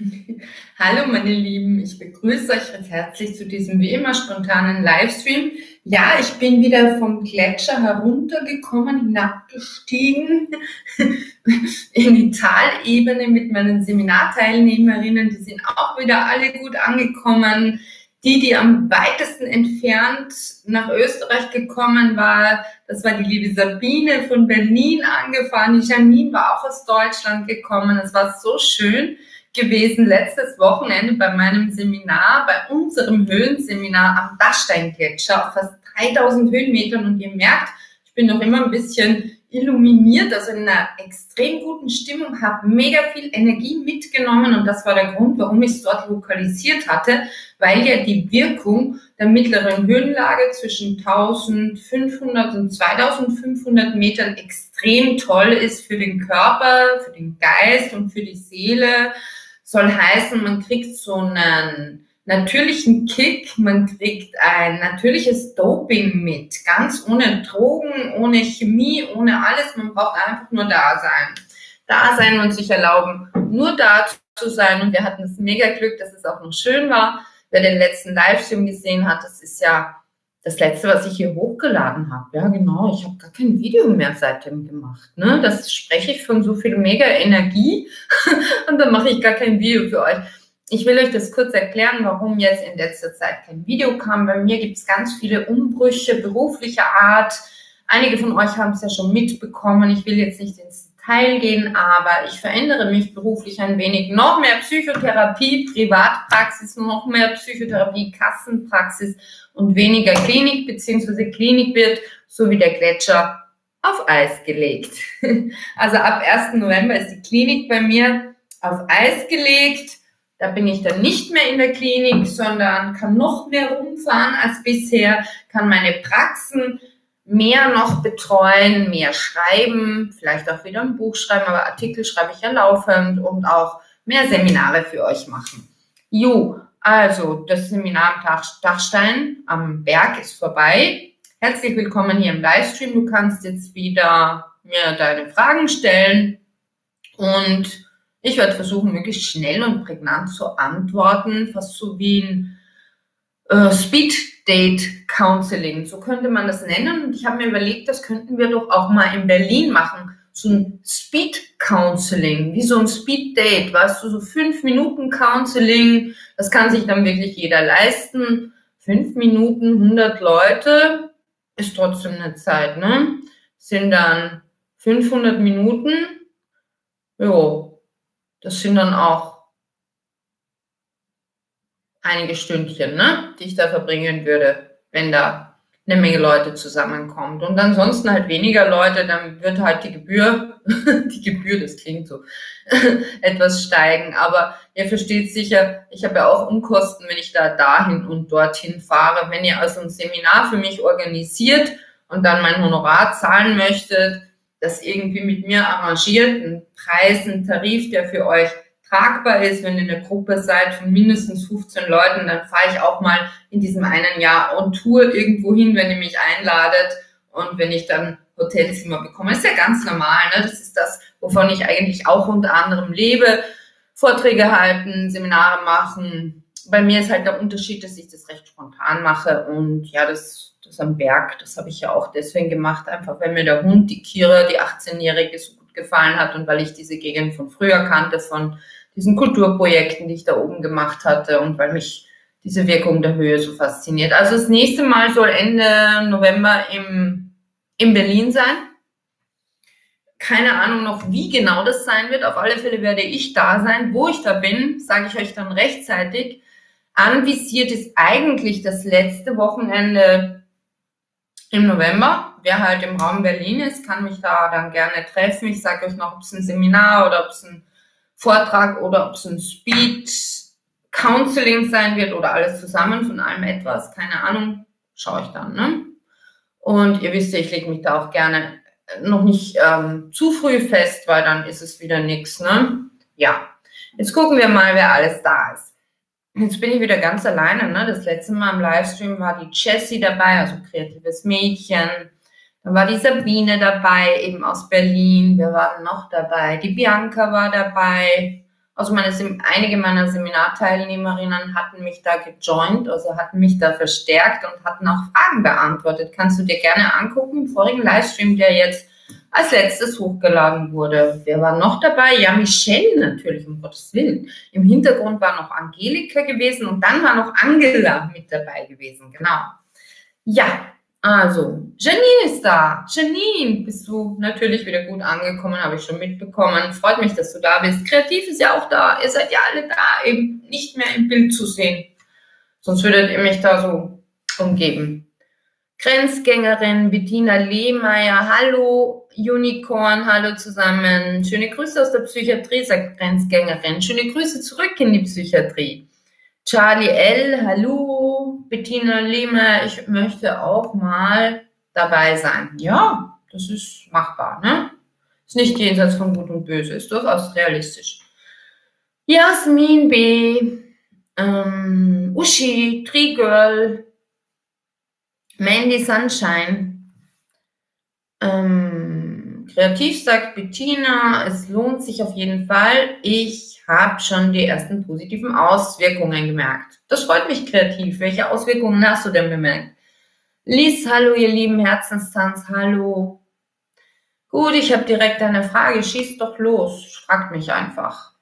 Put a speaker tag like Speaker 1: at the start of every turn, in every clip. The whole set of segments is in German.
Speaker 1: Hallo meine Lieben, ich begrüße euch recht herzlich zu diesem wie immer spontanen Livestream. Ja, ich bin wieder vom Gletscher heruntergekommen, hinabgestiegen in die Talebene mit meinen Seminarteilnehmerinnen. Die sind auch wieder alle gut angekommen. Die am weitesten entfernt nach Österreich gekommen war, das war die liebe Sabine von Berlin angefahren. Die Janine war auch aus Deutschland gekommen. Es war so schön gewesen letztes Wochenende bei meinem Seminar, bei unserem Höhenseminar am Dachsteingletscher auf fast 3000 Höhenmetern. Und ihr merkt, ich bin noch immer ein bisschen illuminiert, also in einer extrem guten Stimmung, habe mega viel Energie mitgenommen und das war der Grund, warum ich es dort lokalisiert hatte, weil ja die Wirkung der mittleren Höhenlage zwischen 1500 und 2500 Metern extrem toll ist für den Körper, für den Geist und für die Seele. Soll heißen, man kriegt so einen natürlichen Kick, man kriegt ein natürliches Doping mit, ganz ohne Drogen, ohne Chemie, ohne alles, man braucht einfach nur da sein. Da sein und sich erlauben, nur da zu sein. Und wir hatten das mega Glück, dass es auch noch schön war. Wer den letzten Livestream gesehen hat, das ist ja das letzte, was ich hier hochgeladen habe. Ja, genau, ich habe gar kein Video mehr seitdem gemacht. Ne? Das spreche ich von so viel mega Energie und dann mache ich gar kein Video für euch. Ich will euch das kurz erklären, warum jetzt in letzter Zeit kein Video kam. Bei mir gibt es ganz viele Umbrüche beruflicher Art. Einige von euch haben es ja schon mitbekommen. Ich will jetzt nicht ins Detail gehen, aber ich verändere mich beruflich ein wenig. Noch mehr Psychotherapie, Privatpraxis, noch mehr Psychotherapie, Kassenpraxis und weniger Klinik, beziehungsweise Klinik wird, so wie der Gletscher, auf Eis gelegt. Also ab 1. November ist die Klinik bei mir auf Eis gelegt. Da bin ich dann nicht mehr in der Klinik, sondern kann noch mehr rumfahren als bisher, kann meine Praxen mehr noch betreuen, mehr schreiben, vielleicht auch wieder ein Buch schreiben, aber Artikel schreibe ich ja laufend und auch mehr Seminare für euch machen. Jo, also das Seminar am Dachstein am Berg ist vorbei. Herzlich willkommen hier im Livestream. Du kannst jetzt wieder mir deine Fragen stellen und ich werde versuchen, möglichst schnell und prägnant zu antworten, fast so wie ein Speed-Date-Counseling, so könnte man das nennen. Und ich habe mir überlegt, das könnten wir doch auch mal in Berlin machen, so ein Speed-Counseling, wie so ein Speed-Date, weißt du, so 5-Minuten-Counseling, das kann sich dann wirklich jeder leisten. 5 Minuten, 100 Leute, ist trotzdem eine Zeit, ne? Sind dann 500 Minuten, jo. Das sind dann auch einige Stündchen, ne, die ich da verbringen würde, wenn da eine Menge Leute zusammenkommt. Und ansonsten halt weniger Leute, dann wird halt die Gebühr, das klingt so, etwas steigen. Aber ihr versteht sicher, ich habe ja auch Unkosten, wenn ich da dahin und dorthin fahre. Wenn ihr also ein Seminar für mich organisiert und dann mein Honorar zahlen möchtet, das irgendwie mit mir arrangiert, einen Preis, einen Tarif, der für euch tragbar ist, wenn ihr in der Gruppe seid von mindestens 15 Leuten, dann fahre ich auch mal in diesem einen Jahr on Tour irgendwo hin, wenn ihr mich einladet und wenn ich dann Hotelzimmer bekomme. Das ist ja ganz normal, ne? Das ist das, wovon ich eigentlich auch unter anderem lebe. Vorträge halten, Seminare machen. Bei mir ist halt der Unterschied, dass ich das recht spontan mache und ja, das am Berg, das habe ich ja auch deswegen gemacht, einfach weil mir der Hund, die Kira, die 18-Jährige, so gut gefallen hat und weil ich diese Gegend von früher kannte, von diesen Kulturprojekten, die ich da oben gemacht hatte und weil mich diese Wirkung der Höhe so fasziniert. Also das nächste Mal soll Ende November in Berlin sein. Keine Ahnung noch, wie genau das sein wird. Auf alle Fälle werde ich da sein. Wo ich da bin, sage ich euch dann rechtzeitig. Anvisiert ist eigentlich das letzte Wochenende im November. Wer halt im Raum Berlin ist, kann mich da dann gerne treffen. Ich sage euch noch, ob es ein Seminar oder ob es ein Vortrag oder ob es ein Speed-Counseling sein wird oder alles zusammen, von allem etwas. Keine Ahnung, schaue ich dann. Ne? Und ihr wisst ja, ich lege mich da auch gerne noch nicht zu früh fest, weil dann ist es wieder nichts. Ne? Ja, jetzt gucken wir mal, wer alles da ist. Jetzt bin ich wieder ganz alleine, ne? Das letzte Mal im Livestream war die Jessie dabei, also kreatives Mädchen. Dann war die Sabine dabei, eben aus Berlin. Wir waren noch dabei. Die Bianca war dabei, Also einige meiner Seminarteilnehmerinnen hatten mich da gejoint, also hatten mich da verstärkt und hatten auch Fragen beantwortet. Kannst du dir gerne angucken, im vorigen Livestream, der jetzt als letztes hochgeladen wurde. Wer war noch dabei? Ja, Michelle natürlich, um Gottes Willen. Im Hintergrund war noch Angelika gewesen und dann war noch Angela mit dabei gewesen, genau. Ja, also, Janine ist da. Janine, bist du natürlich wieder gut angekommen, habe ich schon mitbekommen. Freut mich, dass du da bist. Kreativ ist ja auch da. Ihr seid ja alle da, eben nicht mehr im Bild zu sehen. Sonst würdet ihr mich da so umgeben. Grenzgängerin, Bettina Lehmeier, hallo Unicorn, hallo zusammen. Schöne Grüße aus der Psychiatrie, sagt Grenzgängerin. Schöne Grüße zurück in die Psychiatrie. Charlie L., hallo. Bettina Lehmeier, ich möchte auch mal dabei sein. Ja, das ist machbar, ne? Ist nicht jenseits von Gut und Böse, ist durchaus realistisch. Jasmin B., Uschi, Tree Girl, Mandy Sunshine, kreativ sagt Bettina, es lohnt sich auf jeden Fall. Ich habe schon die ersten positiven Auswirkungen gemerkt. Das freut mich, kreativ. Welche Auswirkungen hast du denn bemerkt? Lies, hallo ihr lieben Herzenstanz, hallo. Gut, ich habe direkt eine Frage, schieß doch los, fragt mich einfach.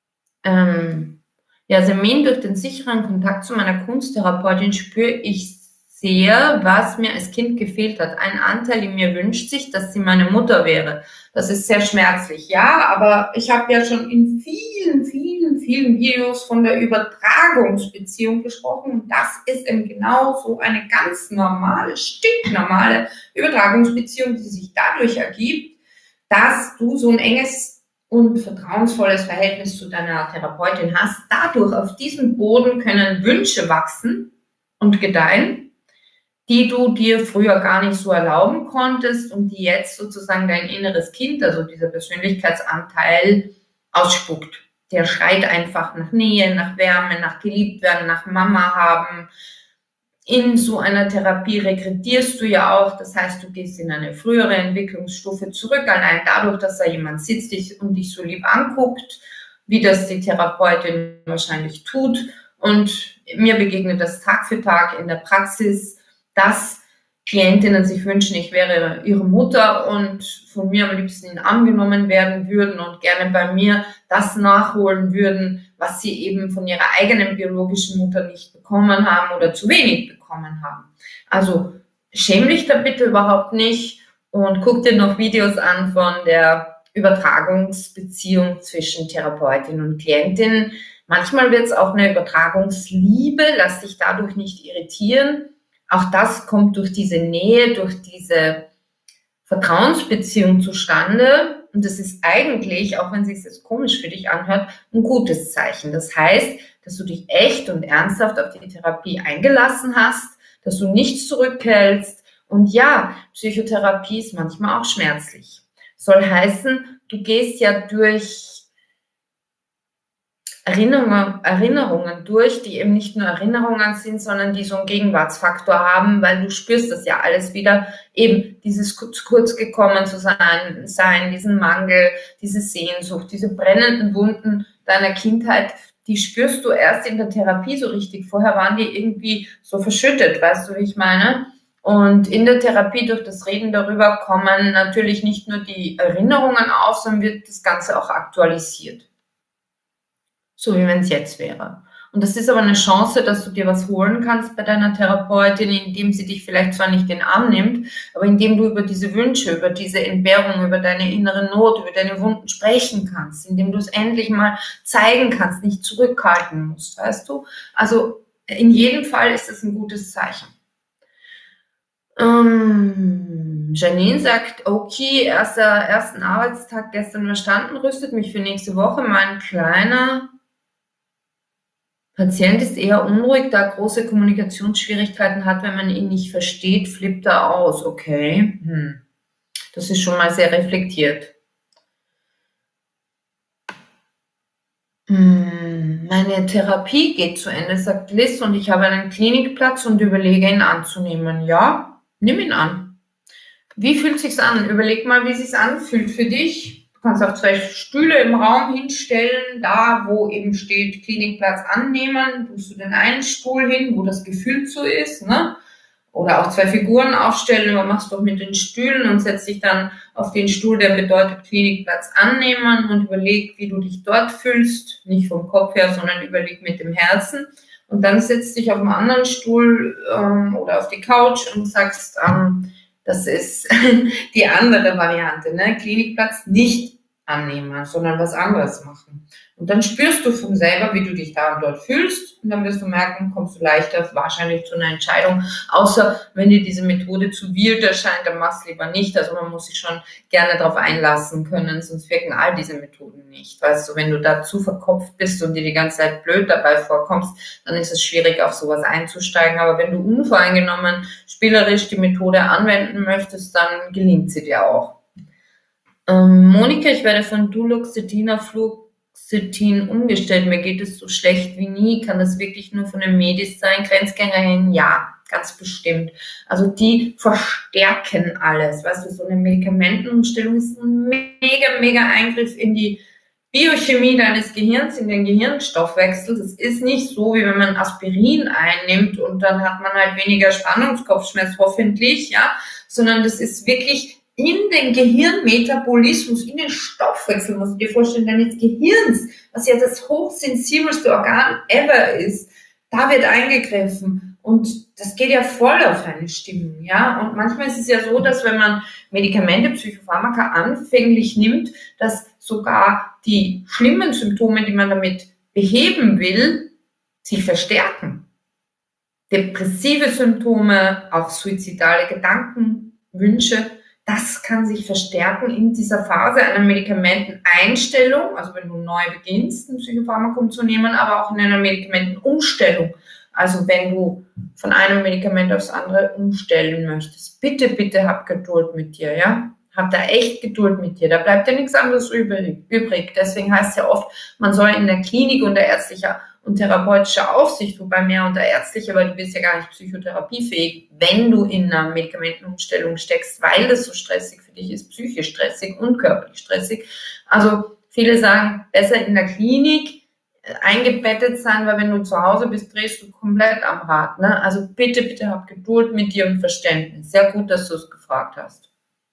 Speaker 1: Ja, Semin, durch den sicheren Kontakt zu meiner Kunsttherapeutin spüre ich sehr, was mir als Kind gefehlt hat. Ein Anteil in mir wünscht sich, dass sie meine Mutter wäre. Das ist sehr schmerzlich. Ja, aber ich habe ja schon in vielen Videos von der Übertragungsbeziehung gesprochen. Und das ist eben genau so eine ganz normale, stinknormale Übertragungsbeziehung, die sich dadurch ergibt, dass du so ein enges und vertrauensvolles Verhältnis zu deiner Therapeutin hast. Dadurch, auf diesem Boden können Wünsche wachsen und gedeihen, die du dir früher gar nicht so erlauben konntest und die jetzt sozusagen dein inneres Kind, also dieser Persönlichkeitsanteil, ausspuckt. Der schreit einfach nach Nähe, nach Wärme, nach geliebt werden, nach Mama haben. In so einer Therapie regredierst du ja auch, das heißt, du gehst in eine frühere Entwicklungsstufe zurück, allein dadurch, dass da jemand sitzt und dich so lieb anguckt, wie das die Therapeutin wahrscheinlich tut. Und mir begegnet das Tag für Tag in der Praxis, dass Klientinnen sich wünschen, ich wäre ihre Mutter und von mir am liebsten in den Arm genommen werden würden und gerne bei mir das nachholen würden, was sie eben von ihrer eigenen biologischen Mutter nicht bekommen haben oder zu wenig bekommen haben. Also schäm dich da bitte überhaupt nicht und guck dir noch Videos an von der Übertragungsbeziehung zwischen Therapeutin und Klientin. Manchmal wird es auch eine Übertragungsliebe, lass dich dadurch nicht irritieren. Auch das kommt durch diese Nähe, durch diese Vertrauensbeziehung zustande. Und das ist eigentlich, auch wenn es sich jetzt komisch für dich anhört, ein gutes Zeichen. Das heißt, dass du dich echt und ernsthaft auf die Therapie eingelassen hast, dass du nichts zurückhältst. Und ja, Psychotherapie ist manchmal auch schmerzlich. Soll heißen, du gehst ja durch Erinnerungen durch, die eben nicht nur Erinnerungen sind, sondern die so einen Gegenwartsfaktor haben, weil du spürst das ja alles wieder, eben dieses kurz gekommen zu sein, diesen Mangel, diese Sehnsucht, diese brennenden Wunden deiner Kindheit, die spürst du erst in der Therapie so richtig. Vorher waren die irgendwie so verschüttet, weißt du, wie ich meine? Und in der Therapie durch das Reden darüber kommen natürlich nicht nur die Erinnerungen auf, sondern wird das Ganze auch aktualisiert. So wie wenn es jetzt wäre. Und das ist aber eine Chance, dass du dir was holen kannst bei deiner Therapeutin, indem sie dich vielleicht zwar nicht in den Arm nimmt, aber indem du über diese Wünsche, über diese Entbehrung, über deine innere Not, über deine Wunden sprechen kannst, indem du es endlich mal zeigen kannst, nicht zurückhalten musst, weißt du? Also in jedem Fall ist es ein gutes Zeichen. Janine sagt, okay, ersten Arbeitstag gestern verstanden, rüstet mich für nächste Woche. Mein kleiner Patient ist eher unruhig, da er große Kommunikationsschwierigkeiten hat, wenn man ihn nicht versteht, flippt er aus. Okay, das ist schon mal sehr reflektiert. Meine Therapie geht zu Ende, sagt Liz, und ich habe einen Klinikplatz und überlege, ihn anzunehmen. Ja, nimm ihn an. Wie fühlt es sich an? Überleg mal, wie es sich anfühlt für dich. kannst auch 2 Stühle im Raum hinstellen, da wo eben steht Klinikplatz annehmen, tust du den einen Stuhl hin, wo das gefühlt so ist, ne? Oder auch 2 Figuren aufstellen, aber machst doch mit den Stühlen und setzt dich dann auf den Stuhl, der bedeutet Klinikplatz annehmen und überleg, wie du dich dort fühlst, nicht vom Kopf her, sondern überleg mit dem Herzen. Und dann setzt dich auf einen anderen Stuhl oder auf die Couch und sagst, das ist die andere Variante, ne? Klinikplatz nicht annehmen, sondern was anderes machen. Und dann spürst du von selber, wie du dich da und dort fühlst. Und dann wirst du merken, kommst du leichter wahrscheinlich zu einer Entscheidung. Außer wenn dir diese Methode zu wild erscheint, dann machst du lieber nicht. Also man muss sich schon gerne darauf einlassen können, sonst wirken all diese Methoden nicht. Weißt du, wenn du da zu verkopft bist und dir die ganze Zeit blöd dabei vorkommst, dann ist es schwierig, auf sowas einzusteigen. Aber wenn du unvoreingenommen spielerisch die Methode anwenden möchtest, dann gelingt sie dir auch. Monika, ich werde von Duloxetin auf Fluoxetin umgestellt. Mir geht es so schlecht wie nie. Kann das wirklich nur von den Medis sein? Grenzgängerin? Ja, ganz bestimmt. Also die verstärken alles. Weißt du, so eine Medikamentenumstellung ist ein mega Eingriff in die Biochemie deines Gehirns, in den Gehirnstoffwechsel. Das ist nicht so, wie wenn man Aspirin einnimmt und dann hat man halt weniger Spannungskopfschmerz, hoffentlich, ja, sondern das ist wirklich in den Gehirnmetabolismus, in den Stoffwechsel, musst du dir vorstellen, deines Gehirns, was ja das hochsensibelste Organ ever ist, da wird eingegriffen. Und das geht ja voll auf deine Stimmung, ja. Und manchmal ist es ja so, dass wenn man Medikamente, Psychopharmaka anfänglich nimmt, dass sogar die schlimmen Symptome, die man damit beheben will, sich verstärken. Depressive Symptome, auch suizidale Gedanken, Wünsche, das kann sich verstärken in dieser Phase einer Medikamenteneinstellung, also wenn du neu beginnst, ein Psychopharmakum zu nehmen, aber auch in einer Medikamentenumstellung. Also wenn du von einem Medikament aufs andere umstellen möchtest. Bitte, bitte hab Geduld mit dir, ja? Hab da echt Geduld mit dir. Da bleibt dir nichts anderes übrig. Deswegen heißt es ja oft, man soll in der Klinik unter ärztlicher und therapeutischer Aufsicht, wobei mehr unter ärztlicher, weil du bist ja gar nicht psychotherapiefähig, wenn du in einer Medikamentenumstellung steckst, weil das so stressig für dich ist, psychisch stressig und körperlich stressig. Also viele sagen, besser in der Klinik eingebettet sein, weil wenn du zu Hause bist, drehst du komplett am Rad. Ne? Also bitte, bitte hab Geduld mit dir und Verständnis. Sehr gut, dass du es gefragt hast.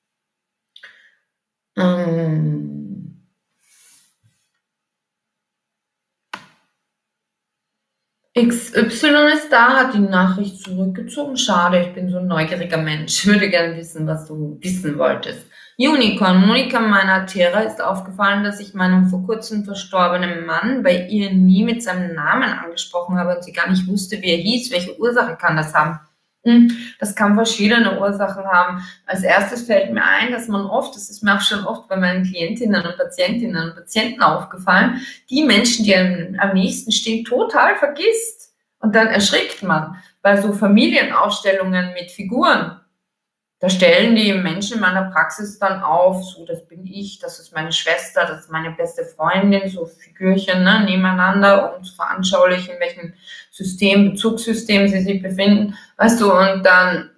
Speaker 1: XY ist da, hat die Nachricht zurückgezogen. Schade, ich bin so ein neugieriger Mensch. Ich würde gerne wissen, was du wissen wolltest. Unicorn, Monika meiner Terra ist aufgefallen, dass ich meinen vor kurzem verstorbenen Mann bei ihr nie mit seinem Namen angesprochen habe und sie gar nicht wusste, wie er hieß. Welche Ursache kann das haben? Das kann verschiedene Ursachen haben. Als erstes fällt mir ein, dass man oft, das ist mir auch schon oft bei meinen Klientinnen und Patienten aufgefallen, die Menschen, die einem am nächsten stehen, total vergisst. Und dann erschrickt man bei so Familienaufstellungen mit Figuren. Da stellen die Menschen in meiner Praxis dann auf, so, das bin ich, das ist meine Schwester, das ist meine beste Freundin, so Figürchen, ne, nebeneinander, um zu veranschaulichen, in welchem Bezugssystem sie sich befinden, weißt du, und dann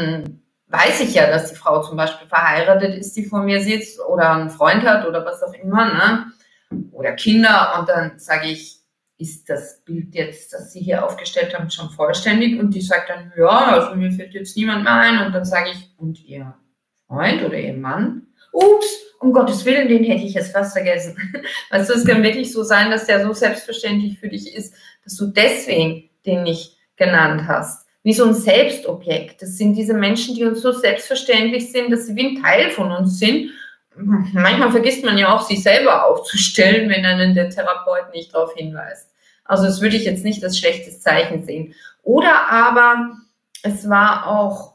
Speaker 1: weiß ich ja, dass die Frau zum Beispiel verheiratet ist, die vor mir sitzt, oder einen Freund hat, oder was auch immer, ne, oder Kinder, und dann sage ich, ist das Bild jetzt, das Sie hier aufgestellt haben, schon vollständig? Und die sagt dann, ja, also mir fällt jetzt niemand mehr ein. Und dann sage ich, und Ihr Freund oder Ihr Mann? Ups, um Gottes Willen, den hätte ich jetzt fast vergessen. Weißt du, es kann wirklich so sein, dass der so selbstverständlich für dich ist, dass du deswegen den nicht genannt hast. Wie so ein Selbstobjekt. Das sind diese Menschen, die uns so selbstverständlich sind, dass sie wie ein Teil von uns sind. Manchmal vergisst man ja auch, sich selber aufzustellen, wenn einen der Therapeut nicht darauf hinweist. Also das würde ich jetzt nicht als schlechtes Zeichen sehen. Oder aber es war auch,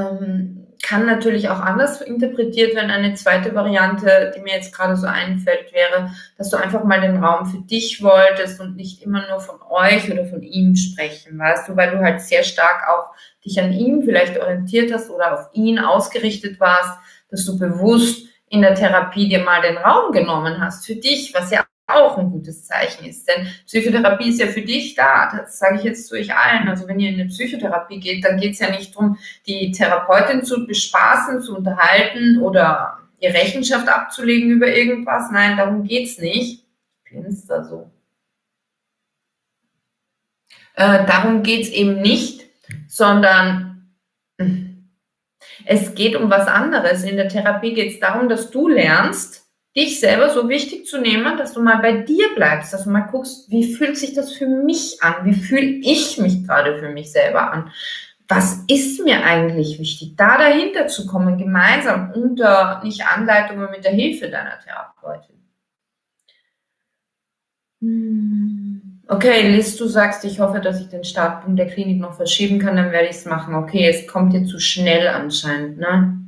Speaker 1: kann natürlich auch anders interpretiert werden. Eine zweite Variante, die mir jetzt gerade so einfällt, wäre, dass du einfach mal den Raum für dich wolltest und nicht immer nur von euch oder von ihm sprechen, weißt du, weil du halt sehr stark auch dich an ihm vielleicht orientiert hast oder auf ihn ausgerichtet warst, dass du bewusst in der Therapie dir mal den Raum genommen hast für dich, was ja auch ein gutes Zeichen ist. Denn Psychotherapie ist ja für dich da. Das sage ich jetzt zu euch allen. Also wenn ihr in eine Psychotherapie geht, dann geht es ja nicht darum, die Therapeutin zu bespaßen, zu unterhalten oder ihr Rechenschaft abzulegen über irgendwas. Nein, darum geht's nicht. Finster so. Darum geht's eben nicht, sondern es geht um was anderes. In der Therapie geht es darum, dass du lernst, dich selber so wichtig zu nehmen, dass du mal bei dir bleibst, dass du mal guckst, wie fühlt sich das für mich an? Wie fühle ich mich gerade für mich selber an? Was ist mir eigentlich wichtig? Da dahinter zu kommen, gemeinsam unter, nicht Anleitung, aber mit der Hilfe deiner Therapeutin. Okay, Liz, du sagst, ich hoffe, dass ich den Startpunkt der Klinik noch verschieben kann, dann werde ich es machen. Okay, es kommt dir zu schnell anscheinend, ne?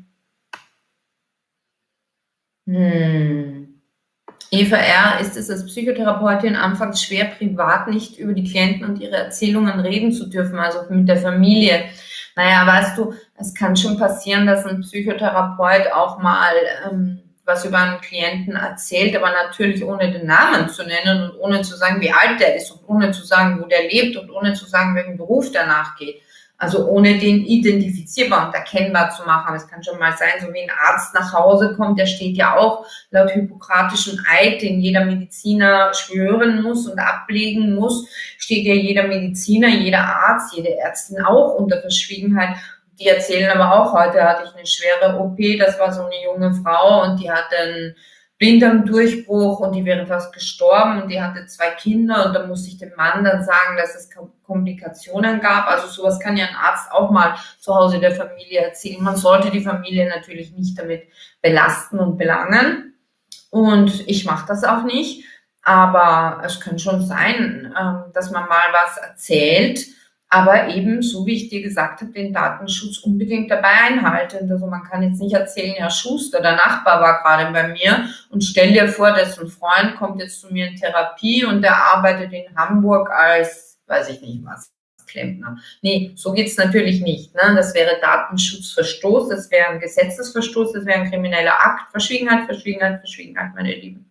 Speaker 1: Eva R., ist es als Psychotherapeutin anfangs schwer, privat nicht über die Klienten und ihre Erzählungen reden zu dürfen, also mit der Familie? Naja, weißt du, es kann schon passieren, dass ein Psychotherapeut auch mal was über einen Klienten erzählt, aber natürlich ohne den Namen zu nennen und ohne zu sagen, wie alt der ist und ohne zu sagen, wo der lebt und ohne zu sagen, welchen Beruf der nachgeht. Also ohne den identifizierbar und erkennbar zu machen. Es kann schon mal sein, so wie ein Arzt nach Hause kommt, der steht ja auch laut hippokratischem Eid, den jeder Mediziner schwören muss und ablegen muss, steht ja jeder Mediziner, jeder Arzt, jede Ärztin auch unter Verschwiegenheit. Die erzählen aber auch, heute hatte ich eine schwere OP, das war so eine junge Frau und die hatte einen Blinddarmdurchbruch und die wäre fast gestorben und die hatte 2 Kinder und da musste ich dem Mann dann sagen, dass es Komplikationen gab. Also sowas kann ja ein Arzt auch mal zu Hause der Familie erzählen. Man sollte die Familie natürlich nicht damit belasten und belangen und ich mache das auch nicht, aber es kann schon sein, dass man mal was erzählt, aber eben, so wie ich dir gesagt habe, den Datenschutz unbedingt dabei einhalten. Also man kann jetzt nicht erzählen, ja, Schuster, der Nachbar war gerade bei mir und stell dir vor, dessen Freund kommt jetzt zu mir in Therapie und der arbeitet in Hamburg als, weiß ich nicht was, Klempner. Nee, so geht's natürlich nicht. Ne? Das wäre Datenschutzverstoß, das wäre ein Gesetzesverstoß, das wäre ein krimineller Akt. Verschwiegenheit, Verschwiegenheit, Verschwiegenheit, meine Lieben.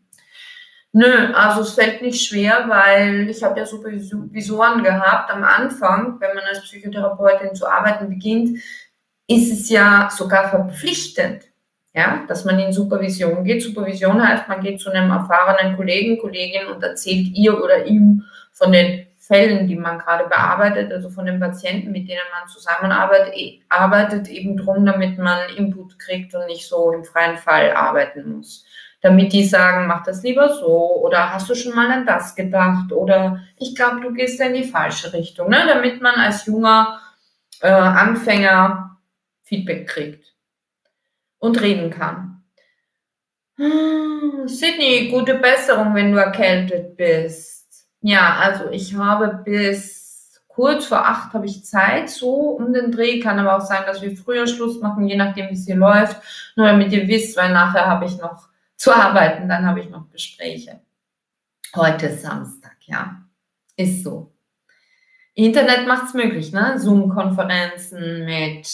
Speaker 1: Nö, also es fällt nicht schwer, weil ich habe ja Supervisoren gehabt am Anfang, wenn man als Psychotherapeutin zu arbeiten beginnt, ist es ja sogar verpflichtend, ja, dass man in Supervision geht. Supervision heißt, man geht zu einem erfahrenen Kollegen, Kollegin und erzählt ihr oder ihm von den Fällen, die man gerade bearbeitet, also von den Patienten, mit denen man zusammenarbeitet, arbeitet eben drum, damit man Input kriegt und nicht so im freien Fall arbeiten muss. Damit die sagen, mach das lieber so oder hast du schon mal an das gedacht oder ich glaube, du gehst in die falsche Richtung, ne? Damit man als junger Anfänger Feedback kriegt und reden kann. Sydney, gute Besserung, wenn du erkältet bist. Ja, also ich habe bis kurz vor 8 habe ich Zeit, so um den Dreh. Kann aber auch sein, dass wir früher Schluss machen, je nachdem, wie es hier läuft. Nur damit ihr wisst, weil nachher habe ich noch zu arbeiten, dann habe ich noch Gespräche. Heute ist Samstag, ja. Ist so. Internet macht es möglich, ne? Zoom-Konferenzen mit,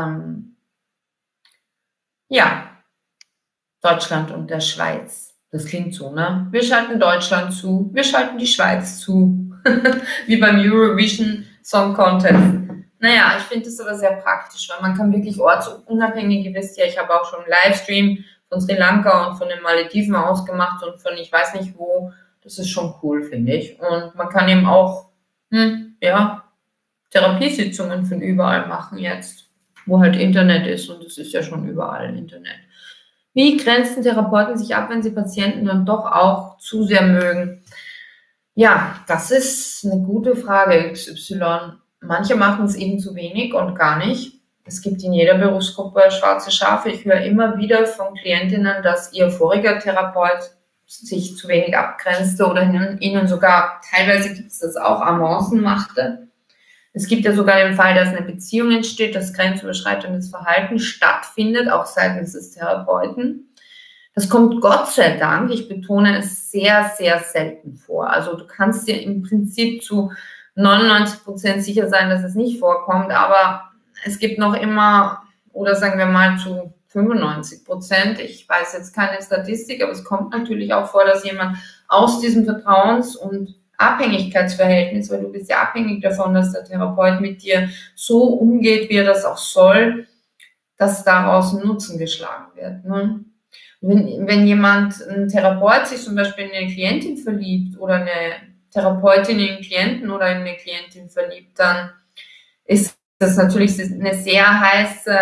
Speaker 1: ja, Deutschland und der Schweiz. Das klingt so, ne? Wir schalten Deutschland zu, wir schalten die Schweiz zu. Wie beim Eurovision Song Contest. Naja, ich finde das aber sehr praktisch, weil man kann wirklich ortsunabhängig, ihr wisst ja, ich habe auch schon einen Livestream von Sri Lanka und von den Malediven ausgemacht und von ich weiß nicht wo. Das ist schon cool, finde ich. Und man kann eben auch, ja, Therapiesitzungen von überall machen jetzt, wo halt Internet ist und es ist ja schon überall Internet. Wie grenzen Therapeuten sich ab, wenn sie Patienten dann doch auch zu sehr mögen? Ja, das ist eine gute Frage, XY. Manche machen es eben zu wenig und gar nicht. Es gibt in jeder Berufsgruppe schwarze Schafe. Ich höre immer wieder von Klientinnen, dass ihr voriger Therapeut sich zu wenig abgrenzte oder ihnen sogar, teilweise gibt es das auch, Avancen machte. Es gibt ja sogar den Fall, dass eine Beziehung entsteht, dass grenzüberschreitendes Verhalten stattfindet, auch seitens des Therapeuten. Das kommt Gott sei Dank, ich betone es, sehr, sehr selten vor. Also du kannst dir im Prinzip zu 99% sicher sein, dass es nicht vorkommt, aber es gibt noch immer, oder sagen wir mal zu 95%, ich weiß jetzt keine Statistik, aber es kommt natürlich auch vor, dass jemand aus diesem Vertrauens- und Abhängigkeitsverhältnis, weil du bist ja abhängig davon, dass der Therapeut mit dir so umgeht, wie er das auch soll, dass daraus ein Nutzen geschlagen wird. Ne? Wenn jemand, ein Therapeut sich zum Beispiel in eine Klientin verliebt oder eine Therapeutin in einen Klienten oder in eine Klientin verliebt, dann ist das natürlich eine sehr heiße,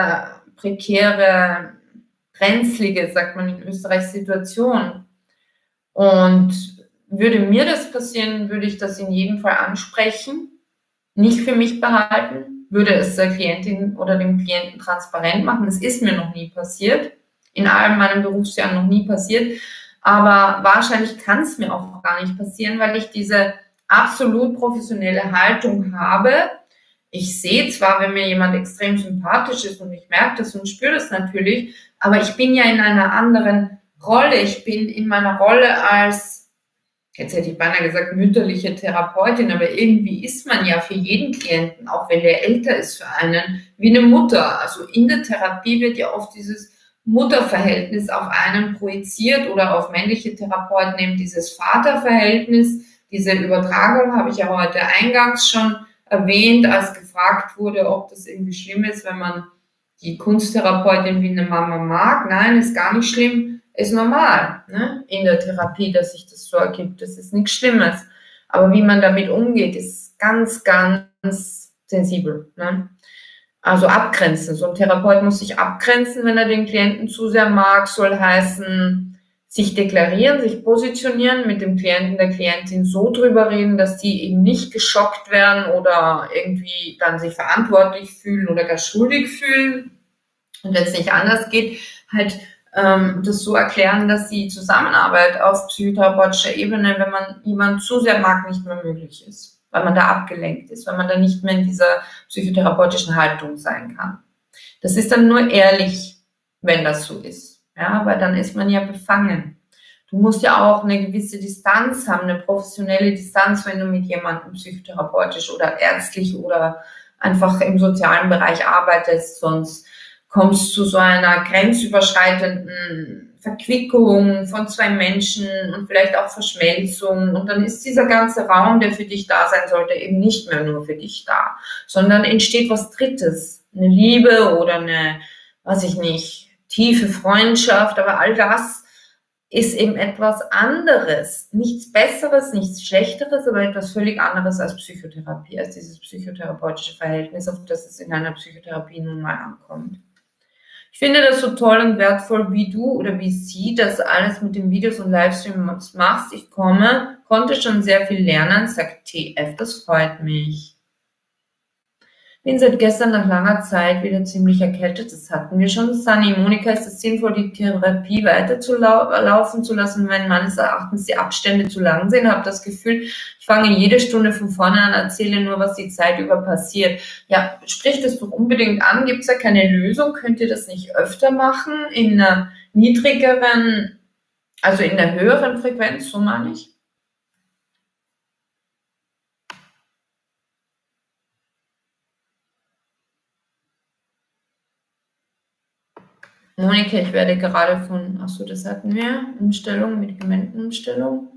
Speaker 1: prekäre, brenzlige, sagt man in Österreich, Situation. Und würde mir das passieren, würde ich das in jedem Fall ansprechen, nicht für mich behalten, würde es der Klientin oder dem Klienten transparent machen. Das ist mir noch nie passiert, in all meinen Berufsjahren noch nie passiert, aber wahrscheinlich kann es mir auch gar nicht passieren, weil ich diese absolut professionelle Haltung habe. Ich sehe zwar, wenn mir jemand extrem sympathisch ist und ich merke das und spüre das natürlich, aber ich bin ja in einer anderen Rolle. Ich bin in meiner Rolle als, jetzt hätte ich beinahe gesagt, mütterliche Therapeutin, aber irgendwie ist man ja für jeden Klienten, auch wenn der älter ist für einen, wie eine Mutter. Also in der Therapie wird ja oft dieses Mutterverhältnis auf einen projiziert oder auf männliche Therapeuten eben dieses Vaterverhältnis. Diese Übertragung habe ich ja heute eingangs schon erwähnt, als gefragt wurde, ob das irgendwie schlimm ist, wenn man die Kunsttherapeutin wie eine Mama mag. Nein, ist gar nicht schlimm, ist normal, ne? In der Therapie, dass sich das so ergibt. Das ist nichts Schlimmes. Aber wie man damit umgeht, ist ganz, ganz sensibel. Ne? Also abgrenzen. So ein Therapeut muss sich abgrenzen, wenn er den Klienten zu sehr mag, soll heißen, sich deklarieren, sich positionieren, mit dem Klienten, der Klientin so drüber reden, dass die eben nicht geschockt werden oder irgendwie dann sich verantwortlich fühlen oder gar schuldig fühlen. Und wenn es nicht anders geht, halt das so erklären, dass die Zusammenarbeit auf psychotherapeutischer Ebene, wenn man jemanden zu sehr mag, nicht mehr möglich ist, weil man da abgelenkt ist, weil man da nicht mehr in dieser psychotherapeutischen Haltung sein kann. Das ist dann nur ehrlich, wenn das so ist. Ja, weil dann ist man ja befangen. Du musst ja auch eine gewisse Distanz haben, eine professionelle Distanz, wenn du mit jemandem psychotherapeutisch oder ärztlich oder einfach im sozialen Bereich arbeitest, sonst kommst zu so einer grenzüberschreitenden Verquickung von zwei Menschen und vielleicht auch Verschmelzung. Und dann ist dieser ganze Raum, der für dich da sein sollte, eben nicht mehr nur für dich da, sondern entsteht was Drittes. Eine Liebe oder eine, weiß ich nicht, tiefe Freundschaft, aber all das ist eben etwas anderes. Nichts Besseres, nichts Schlechteres, aber etwas völlig anderes als Psychotherapie, als dieses psychotherapeutische Verhältnis, auf das es in einer Psychotherapie nun mal ankommt. Ich finde das so toll und wertvoll, wie du oder wie sie das alles mit den Videos und Livestreams machst. Ich konnte schon sehr viel lernen, sagt TF, das freut mich. Bin seit gestern nach langer Zeit wieder ziemlich erkältet. Das hatten wir schon. Sunny, Monika, ist es sinnvoll, die Therapie weiter zu laufen zu lassen, wenn meines Erachtens die Abstände zu lang sind? Ich habe das Gefühl, ich fange jede Stunde von vorne an, erzähle nur, was die Zeit über passiert. Ja, sprich das doch unbedingt an. Gibt es da keine Lösung? Könnt ihr das nicht öfter machen? In einer niedrigeren, also in einer höheren Frequenz, so meine ich? Monika, ich werde gerade von, achso, das hatten wir, Umstellung, Medikamentenumstellung.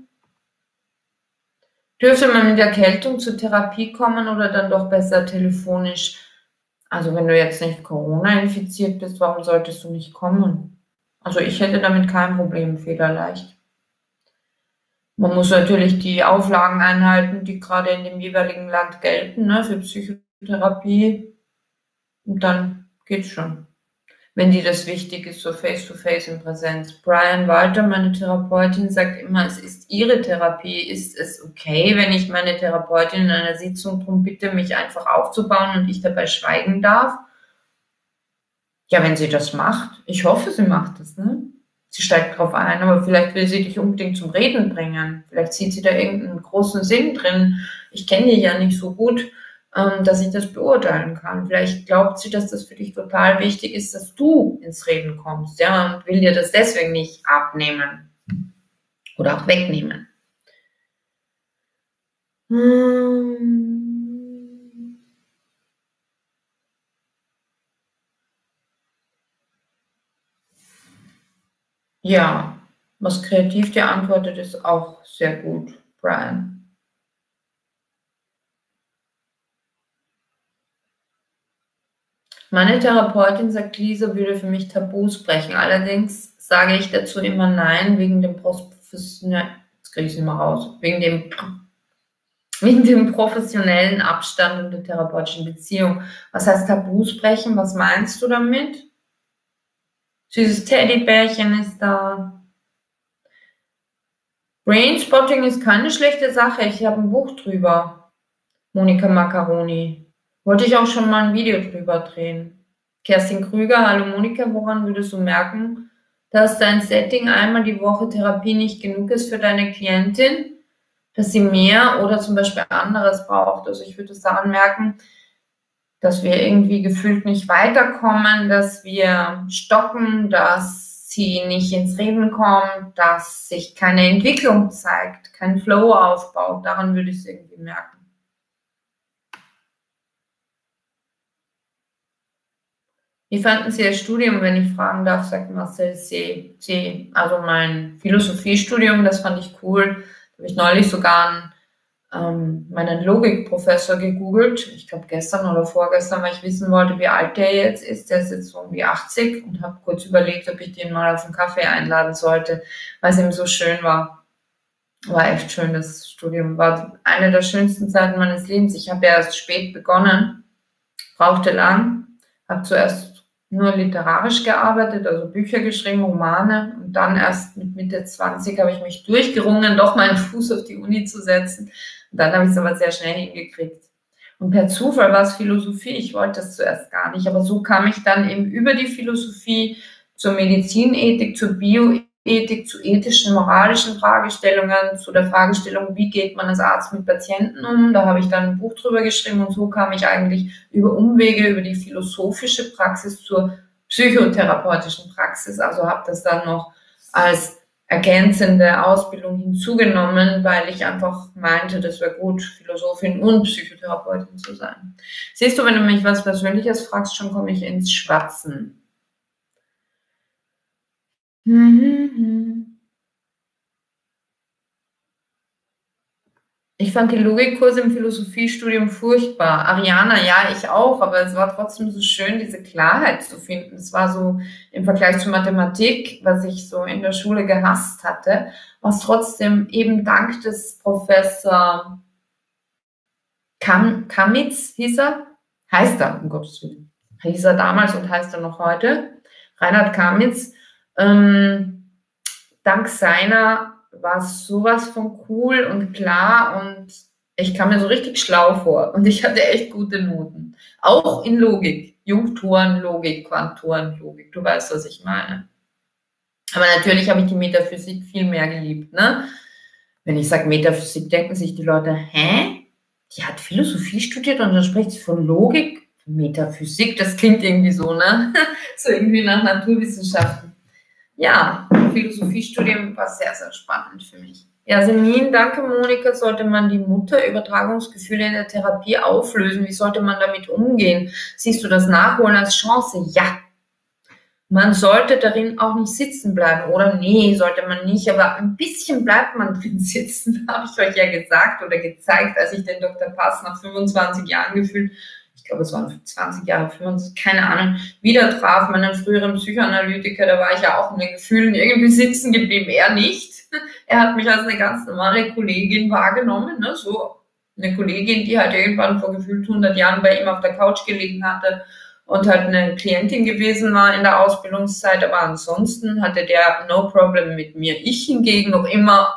Speaker 1: Dürfte man mit Erkältung zur Therapie kommen oder dann doch besser telefonisch? Also wenn du jetzt nicht Corona infiziert bist, warum solltest du nicht kommen? Also ich hätte damit kein Problem, federleicht. Man muss natürlich die Auflagen einhalten, die gerade in dem jeweiligen Land gelten, ne, für Psychotherapie. Und dann geht's schon. Wenn dir das wichtig ist, so face-to-face in Präsenz. Brian Walter, meine Therapeutin, sagt immer, es ist ihre Therapie. Ist es okay, wenn ich meine Therapeutin in einer Sitzung darum bitte, mich einfach aufzubauen und ich dabei schweigen darf? Ja, wenn sie das macht. Ich hoffe, sie macht das, ne? Sie steigt drauf ein, aber vielleicht will sie dich unbedingt zum Reden bringen. Vielleicht sieht sie da irgendeinen großen Sinn drin. Ich kenne die ja nicht so gut, dass ich das beurteilen kann. Vielleicht glaubt sie, dass das für dich total wichtig ist, dass du ins Reden kommst, ja, und will dir das deswegen nicht abnehmen oder auch wegnehmen. Ja, was kreativ dir antwortet, ist auch sehr gut, Brian. Meine Therapeutin sagt, Lisa würde für mich Tabus brechen. Allerdings sage ich dazu immer nein, wegen dem professionellen, jetzt kriege ich es nicht mehr raus, wegen dem professionellen Abstand und der therapeutischen Beziehung. Was heißt Tabus brechen? Was meinst du damit? Süßes Teddybärchen ist da. Brainspotting ist keine schlechte Sache. Ich habe ein Buch drüber. Monika Macaroni. Wollte ich auch schon mal ein Video drüber drehen. Kerstin Krüger, hallo Monika, woran würdest du merken, dass dein Setting einmal die Woche Therapie nicht genug ist für deine Klientin, dass sie mehr oder zum Beispiel anderes braucht? Also ich würde es daran merken, dass wir irgendwie gefühlt nicht weiterkommen, dass wir stocken, dass sie nicht ins Reden kommt, dass sich keine Entwicklung zeigt, kein Flow aufbaut. Daran würde ich es irgendwie merken. Wie fanden Sie das Studium, wenn ich fragen darf, sagt Marcel C. Also mein Philosophiestudium, das fand ich cool. Da habe ich neulich sogar meinen Logikprofessor gegoogelt. Ich glaube gestern oder vorgestern, weil ich wissen wollte, wie alt der jetzt ist. Der ist jetzt so um die 80 und habe kurz überlegt, ob ich den mal auf einen Kaffee einladen sollte, weil es ihm so schön war. War echt schön, das Studium. War eine der schönsten Zeiten meines Lebens. Ich habe ja erst spät begonnen, brauchte lang, habe zuerst nur literarisch gearbeitet, also Bücher geschrieben, Romane, und dann erst mit Mitte 20 habe ich mich durchgerungen, doch meinen Fuß auf die Uni zu setzen, und dann habe ich es aber sehr schnell hingekriegt. Und per Zufall war es Philosophie, ich wollte das zuerst gar nicht, aber so kam ich dann eben über die Philosophie zur Medizinethik, zur Bioethik, zu ethischen, moralischen Fragestellungen, zu der Fragestellung, wie geht man als Arzt mit Patienten um. Da habe ich dann ein Buch drüber geschrieben, und so kam ich eigentlich über Umwege, über die philosophische Praxis zur psychotherapeutischen Praxis. Also habe das dann noch als ergänzende Ausbildung hinzugenommen, weil ich einfach meinte, das wäre gut, Philosophin und Psychotherapeutin zu sein. Siehst du, wenn du mich was Persönliches fragst, schon komme ich ins Schwatzen. Ich fand die Logikkurse im Philosophiestudium furchtbar. Ariana, ja, ich auch, aber es war trotzdem so schön, diese Klarheit zu finden. Es war so im Vergleich zur Mathematik, was ich so in der Schule gehasst hatte, was trotzdem eben dank des Professor Kamitz hieß er, heißt er, um Gottes Willen, hieß er damals und heißt er noch heute, Reinhard Kamitz, dank seiner war es sowas von cool und klar, und ich kam mir so richtig schlau vor und ich hatte echt gute Noten. Auch in Logik, Jungtourenlogik, Quanttourenlogik, du weißt, was ich meine. Aber natürlich habe ich die Metaphysik viel mehr geliebt, ne? Wenn ich sage Metaphysik, denken sich die Leute, hä? Die hat Philosophie studiert und dann spricht sie von Logik? Metaphysik, das klingt irgendwie so, ne? So irgendwie nach Naturwissenschaften. Ja, Philosophiestudium war sehr, sehr spannend für mich. Ja, Semin, danke Monika. Sollte man die Mutterübertragungsgefühle in der Therapie auflösen? Wie sollte man damit umgehen? Siehst du das Nachholen als Chance? Ja. Man sollte darin auch nicht sitzen bleiben, oder? Nee, sollte man nicht, aber ein bisschen bleibt man drin sitzen, habe ich euch ja gesagt oder gezeigt, als ich den Dr. Pass nach 25 Jahren gefühlt, ich glaube, es waren 20 Jahre, 25, keine Ahnung, wieder traf, meinen früheren Psychoanalytiker, da war ich ja auch in den Gefühlen irgendwie sitzen geblieben, er nicht. Er hat mich als eine ganz normale Kollegin wahrgenommen, ne? So eine Kollegin, die halt irgendwann vor gefühlt 100 Jahren bei ihm auf der Couch gelegen hatte und halt eine Klientin gewesen war in der Ausbildungszeit, aber ansonsten hatte der no problem mit mir. Ich hingegen noch immer,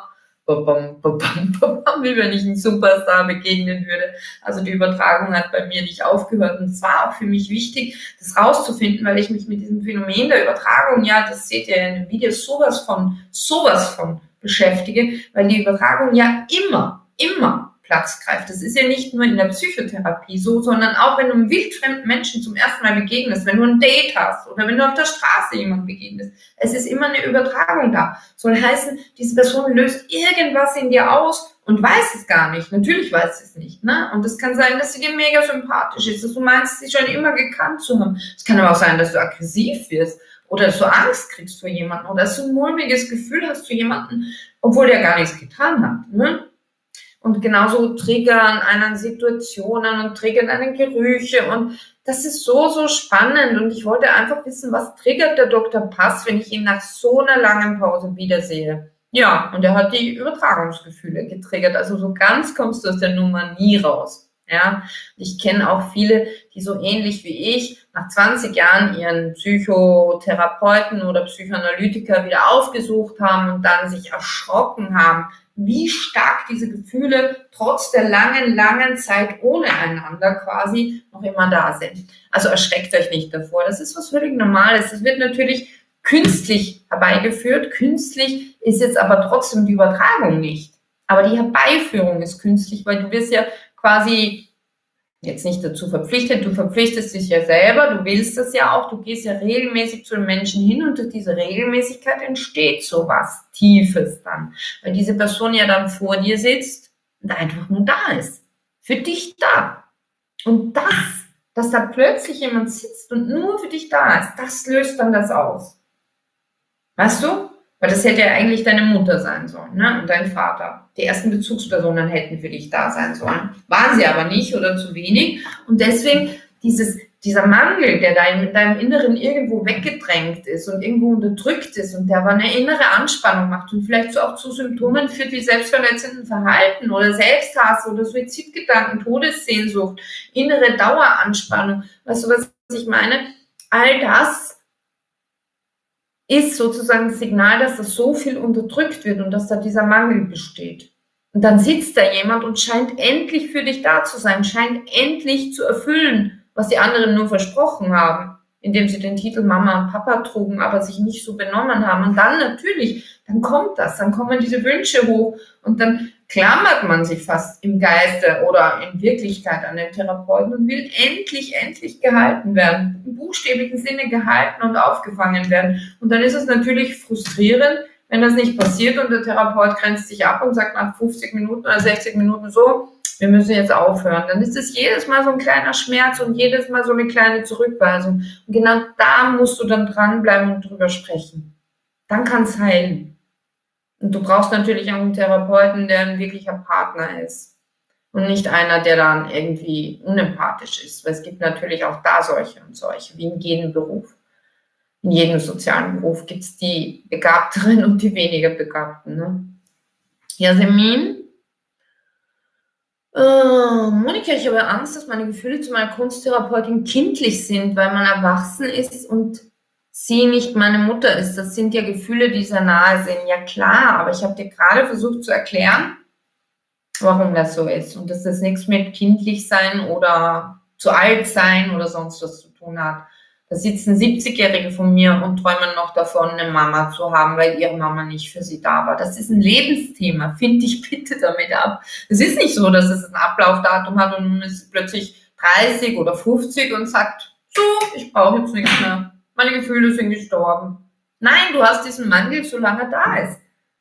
Speaker 1: wie wenn ich einem Superstar begegnen würde. Also die Übertragung hat bei mir nicht aufgehört, und es war auch für mich wichtig, das rauszufinden, weil ich mich mit diesem Phänomen der Übertragung, ja, das seht ihr in den Videos, sowas von beschäftige, weil die Übertragung ja immer Platz greift. Das ist ja nicht nur in der Psychotherapie so, sondern auch, wenn du einem wildfremden Menschen zum ersten Mal begegnest, wenn du ein Date hast oder wenn du auf der Straße jemandem begegnest. Es ist immer eine Übertragung da. Soll heißen, diese Person löst irgendwas in dir aus und weiß es gar nicht. Natürlich weiß sie es nicht, ne? Und es kann sein, dass sie dir mega sympathisch ist, dass du meinst, sie schon immer gekannt zu haben. Es kann aber auch sein, dass du aggressiv wirst oder dass du Angst kriegst vor jemandem oder dass du ein mulmiges Gefühl hast zu jemandem, obwohl der gar nichts getan hat, ne? und genauso triggern einen Situationen und triggern einen Gerüche und das ist so, so spannend und ich wollte einfach wissen, was triggert der Dr. Pass, wenn ich ihn nach so einer langen Pause wiedersehe. Ja, und er hat die Übertragungsgefühle getriggert, also so ganz kommst du aus der Nummer nie raus. Ja, ich kenne auch viele, die so ähnlich wie ich nach 20 Jahren ihren Psychotherapeuten oder Psychoanalytiker wieder aufgesucht haben und dann sich erschrocken haben, wie stark diese Gefühle trotz der langen, langen Zeit ohne einander quasi noch immer da sind. Also erschreckt euch nicht davor. Das ist was völlig Normales. Das wird natürlich künstlich herbeigeführt. Künstlich ist jetzt aber trotzdem die Übertragung nicht. Aber die Herbeiführung ist künstlich, weil du wirst ja quasi jetzt nicht dazu verpflichtet, du verpflichtest dich ja selber, du willst das ja auch, du gehst ja regelmäßig zu den Menschen hin und durch diese Regelmäßigkeit entsteht sowas Tiefes dann, weil diese Person ja dann vor dir sitzt und einfach nur da ist, für dich da. Und das, dass da plötzlich jemand sitzt und nur für dich da ist, das löst dann das aus. Weißt du? Weil das hätte ja eigentlich deine Mutter sein sollen, ne? Und dein Vater. Die ersten Bezugspersonen hätten für dich da sein sollen. Waren sie aber nicht oder zu wenig. Und deswegen dieser Mangel, der da in deinem Inneren irgendwo weggedrängt ist und irgendwo unterdrückt ist und der aber eine innere Anspannung macht und vielleicht so auch zu Symptomen führt wie selbstverletzenden Verhalten oder Selbsthass oder Suizidgedanken, Todessehnsucht, innere Daueranspannung. Weißt du, was ich meine? All das ist sozusagen ein Signal, dass da so viel unterdrückt wird und dass da dieser Mangel besteht. Und dann sitzt da jemand und scheint endlich für dich da zu sein, scheint endlich zu erfüllen, was die anderen nur versprochen haben, indem sie den Titel Mama und Papa trugen, aber sich nicht so benommen haben. Und dann natürlich, dann kommt das, dann kommen diese Wünsche hoch und dann klammert man sich fast im Geiste oder in Wirklichkeit an den Therapeuten und will endlich gehalten werden, im buchstäblichen Sinne gehalten und aufgefangen werden. Und dann ist es natürlich frustrierend, wenn das nicht passiert und der Therapeut grenzt sich ab und sagt nach 50 Minuten oder 60 Minuten so, wir müssen jetzt aufhören. Dann ist es jedes Mal so ein kleiner Schmerz und jedes Mal so eine kleine Zurückweisung. Und genau da musst du dann dranbleiben und drüber sprechen. Dann kann es heilen. Und du brauchst natürlich auch einen Therapeuten, der ein wirklicher Partner ist. Und nicht einer, der dann irgendwie unempathisch ist. Weil es gibt natürlich auch da solche und solche, wie in jedem Beruf. In jedem sozialen Beruf gibt es die Begabteren und die weniger Begabten. Ne? Jasmin? Monika, ich habe Angst, dass meine Gefühle zu meiner Kunsttherapeutin kindlich sind, weil man erwachsen ist und sie nicht meine Mutter ist. Das sind ja Gefühle, die sehr nahe sind. Ja klar, aber ich habe dir gerade versucht zu erklären, warum das so ist. Und dass das nichts mit kindlich sein oder zu alt sein oder sonst was zu tun hat. Da sitzen 70-Jährige von mir und träumen noch davon, eine Mama zu haben, weil ihre Mama nicht für sie da war. Das ist ein Lebensthema. Find dich bitte damit ab. Es ist nicht so, dass es ein Ablaufdatum hat und man ist plötzlich 30 oder 50 und sagt, so, ich brauche jetzt nichts mehr. Meine Gefühle sind gestorben. Nein, du hast diesen Mangel, solange er da ist.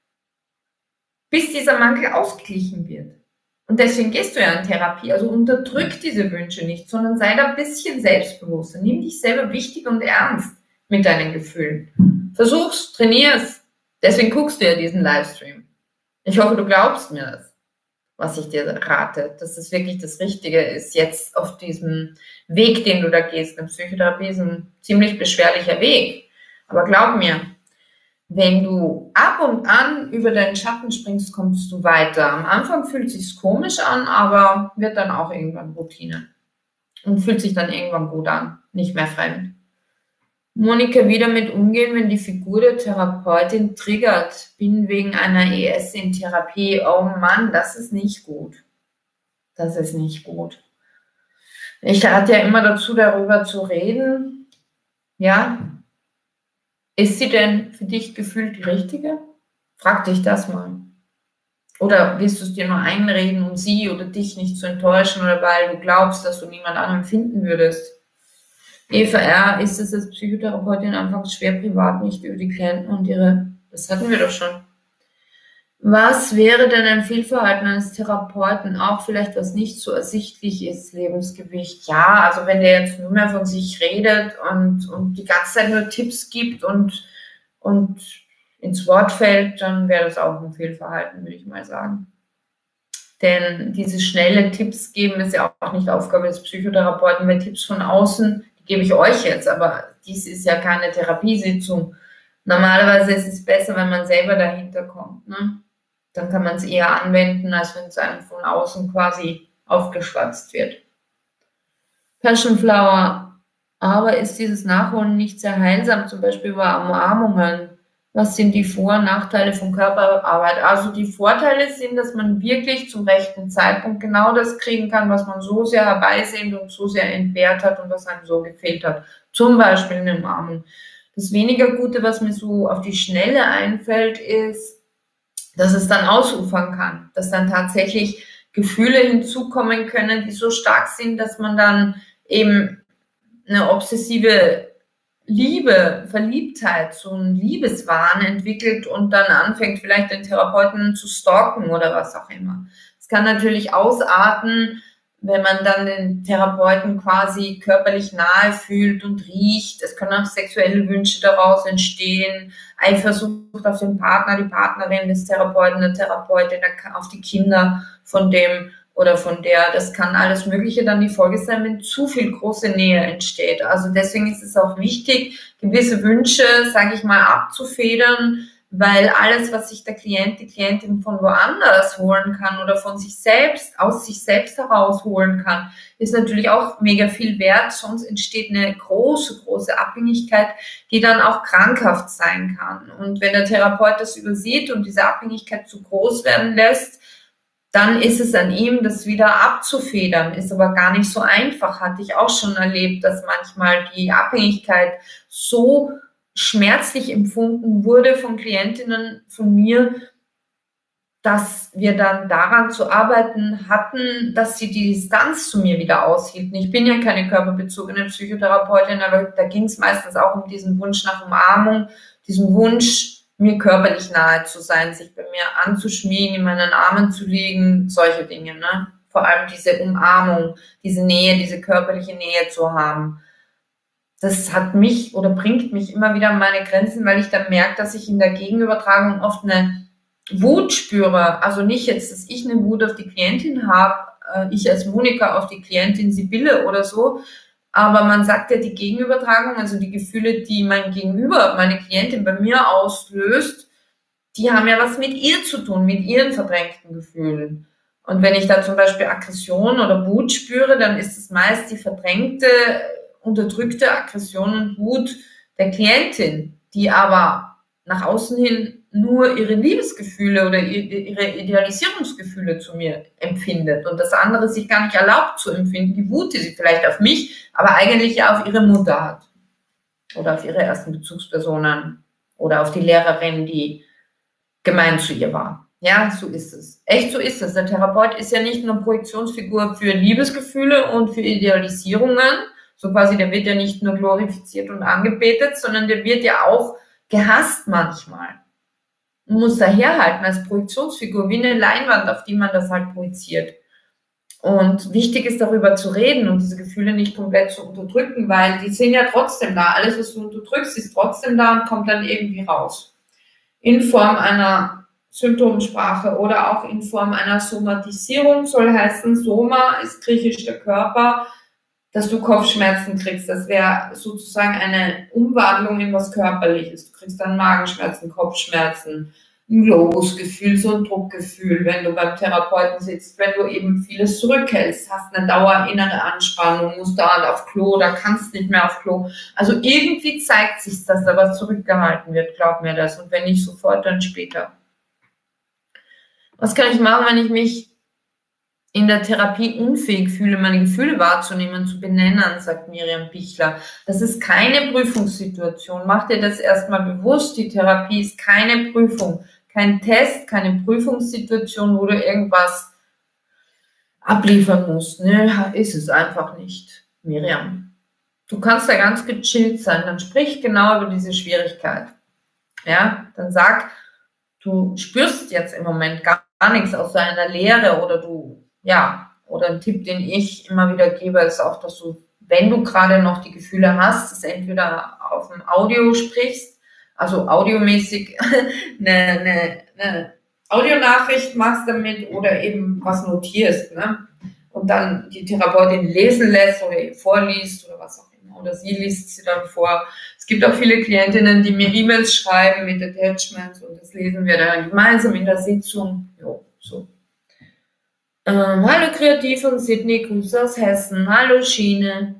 Speaker 1: Bis dieser Mangel ausgeglichen wird. Und deswegen gehst du ja in Therapie. Also unterdrück diese Wünsche nicht, sondern sei da ein bisschen selbstbewusster. Nimm dich selber wichtig und ernst mit deinen Gefühlen. Versuch's, trainier's. Deswegen guckst du ja diesen Livestream. Ich hoffe, du glaubst mir das, was ich dir rate, dass es wirklich das Richtige ist, jetzt auf diesem Weg, den du da gehst. Eine Psychotherapie ist ein ziemlich beschwerlicher Weg. Aber glaub mir, wenn du ab und an über deinen Schatten springst, kommst du weiter. Am Anfang fühlt es sich komisch an, aber wird dann auch irgendwann Routine. Und fühlt sich dann irgendwann gut an, nicht mehr fremd. Monika, wieder mit umgehen, wenn die Figur der Therapeutin triggert. Bin wegen einer ES in Therapie. Oh Mann, das ist nicht gut. Das ist nicht gut. Ich rate ja immer dazu, darüber zu reden. Ja. Ist sie denn für dich gefühlt die richtige? Frag dich das mal. Oder willst du es dir nur einreden, um sie oder dich nicht zu enttäuschen oder weil du glaubst, dass du niemand anderem finden würdest? Eva R., ist es als Psychotherapeutin anfangs schwer, privat nicht über die Klienten und das hatten wir doch schon. Was wäre denn ein Fehlverhalten eines Therapeuten? Auch vielleicht, was nicht so ersichtlich ist, Lebensgewicht. Ja, also wenn der jetzt nur mehr von sich redet und die ganze Zeit nur Tipps gibt und ins Wort fällt, dann wäre das auch ein Fehlverhalten, würde ich mal sagen. Denn diese schnellen Tipps geben ist ja auch nicht Aufgabe des Psychotherapeuten, weil Tipps von außen, die gebe ich euch jetzt, aber dies ist ja keine Therapiesitzung. Normalerweise ist es besser, wenn man selber dahinter kommt. Ne? Dann kann man es eher anwenden, als wenn es einem von außen quasi aufgeschwatzt wird. Passion Flower, aber ist dieses Nachholen nicht sehr heilsam, zum Beispiel über Umarmungen? Was sind die Vor- und Nachteile von Körperarbeit? Also die Vorteile sind, dass man wirklich zum rechten Zeitpunkt genau das kriegen kann, was man so sehr herbeisehnt und so sehr entbehrt hat und was einem so gefehlt hat. Zum Beispiel eine Umarmung. Das weniger Gute, was mir so auf die Schnelle einfällt, ist, dass es dann ausufern kann, dass dann tatsächlich Gefühle hinzukommen können, die so stark sind, dass man dann eben eine obsessive Liebe, Verliebtheit, so ein Liebeswahn entwickelt und dann anfängt, vielleicht den Therapeuten zu stalken oder was auch immer. Es kann natürlich ausarten, wenn man dann den Therapeuten quasi körperlich nahe fühlt und riecht. Es können auch sexuelle Wünsche daraus entstehen, Eifersucht auf den Partner, die Partnerin des Therapeuten, der Therapeutin, auf die Kinder von dem oder von der. Das kann alles Mögliche dann die Folge sein, wenn zu viel große Nähe entsteht. Also deswegen ist es auch wichtig, gewisse Wünsche, sage ich mal, abzufedern, weil alles, was sich der Klient, die Klientin von woanders holen kann oder von sich selbst, aus sich selbst herausholen kann, ist natürlich auch mega viel wert. Sonst entsteht eine große, große Abhängigkeit, die dann auch krankhaft sein kann. Und wenn der Therapeut das übersieht und diese Abhängigkeit zu groß werden lässt, dann ist es an ihm, das wieder abzufedern. Ist aber gar nicht so einfach. Hatte ich auch schon erlebt, dass manchmal die Abhängigkeit so schmerzlich empfunden wurde von Klientinnen von mir, dass wir dann daran zu arbeiten hatten, dass sie die Distanz zu mir wieder aushielten. Ich bin ja keine körperbezogene Psychotherapeutin, aber da ging es meistens auch um diesen Wunsch nach Umarmung, diesen Wunsch, mir körperlich nahe zu sein, sich bei mir anzuschmiegen, in meinen Armen zu liegen, solche Dinge. Ne? Vor allem diese Umarmung, diese Nähe, diese körperliche Nähe zu haben. Das hat mich oder bringt mich immer wieder an meine Grenzen, weil ich dann merke, dass ich in der Gegenübertragung oft eine Wut spüre. Also nicht jetzt, dass ich eine Wut auf die Klientin habe, ich als Monika auf die Klientin Sibylle oder so, aber man sagt ja, die Gegenübertragung, also die Gefühle, die mein Gegenüber, meine Klientin bei mir auslöst, die haben ja was mit ihr zu tun, mit ihren verdrängten Gefühlen. Und wenn ich da zum Beispiel Aggression oder Wut spüre, dann ist es meist die verdrängte, unterdrückte Aggression und Wut der Klientin, die aber nach außen hin nur ihre Liebesgefühle oder ihre Idealisierungsgefühle zu mir empfindet und das andere sich gar nicht erlaubt zu empfinden, die Wut, die sie vielleicht auf mich, aber eigentlich ja auf ihre Mutter hat oder auf ihre ersten Bezugspersonen oder auf die Lehrerin, die gemein zu ihr war. Ja, so ist es. Echt, so ist es. Der Therapeut ist ja nicht nur Projektionsfigur für Liebesgefühle und für Idealisierungen, so quasi, der wird ja nicht nur glorifiziert und angebetet, sondern der wird ja auch gehasst manchmal. Man muss daherhalten als Projektionsfigur, wie eine Leinwand, auf die man das halt projiziert. Und wichtig ist, darüber zu reden und diese Gefühle nicht komplett zu unterdrücken, weil die sind ja trotzdem da. Alles, was du unterdrückst, ist trotzdem da und kommt dann irgendwie raus. In Form einer Symptomsprache oder auch in Form einer Somatisierung, soll heißen, Soma ist griechisch der Körper, dass du Kopfschmerzen kriegst. Das wäre sozusagen eine Umwandlung in was Körperliches. Du kriegst dann Magenschmerzen, Kopfschmerzen, ein Globusgefühl, so ein Druckgefühl, wenn du beim Therapeuten sitzt, wenn du eben vieles zurückhältst, hast eine dauerinnere Anspannung, musst dauernd auf Klo, da kannst nicht mehr auf Klo. Also irgendwie zeigt sich, dass da was zurückgehalten wird, glaub mir das. Und wenn nicht sofort, dann später. Was kann ich machen, wenn ich mich in der Therapie unfähig fühle, meine Gefühle wahrzunehmen, zu benennen, sagt Miriam Pichler. Das ist keine Prüfungssituation. Mach dir das erstmal bewusst. Die Therapie ist keine Prüfung, kein Test, keine Prüfungssituation, wo du irgendwas abliefern musst. Ne, ist es einfach nicht, Miriam. Du kannst da ganz gechillt sein. Dann sprich genau über diese Schwierigkeit. Ja, dann sag, du spürst jetzt im Moment gar nichts außer einer Leere oder oder ein Tipp, den ich immer wieder gebe, ist auch, dass du, wenn du gerade noch die Gefühle hast, dass entweder auf dem Audio sprichst, also audiomäßig eine Audionachricht machst damit oder eben was notierst, ne? Und dann die Therapeutin lesen lässt oder ihr vorliest oder was auch immer. Oder sie liest sie dann vor. Es gibt auch viele Klientinnen, die mir E-Mails schreiben mit Attachments und das lesen wir dann gemeinsam in der Sitzung. Jo, so. Hallo Kreativ von Sydney, Grüße aus Hessen. Hallo Schiene.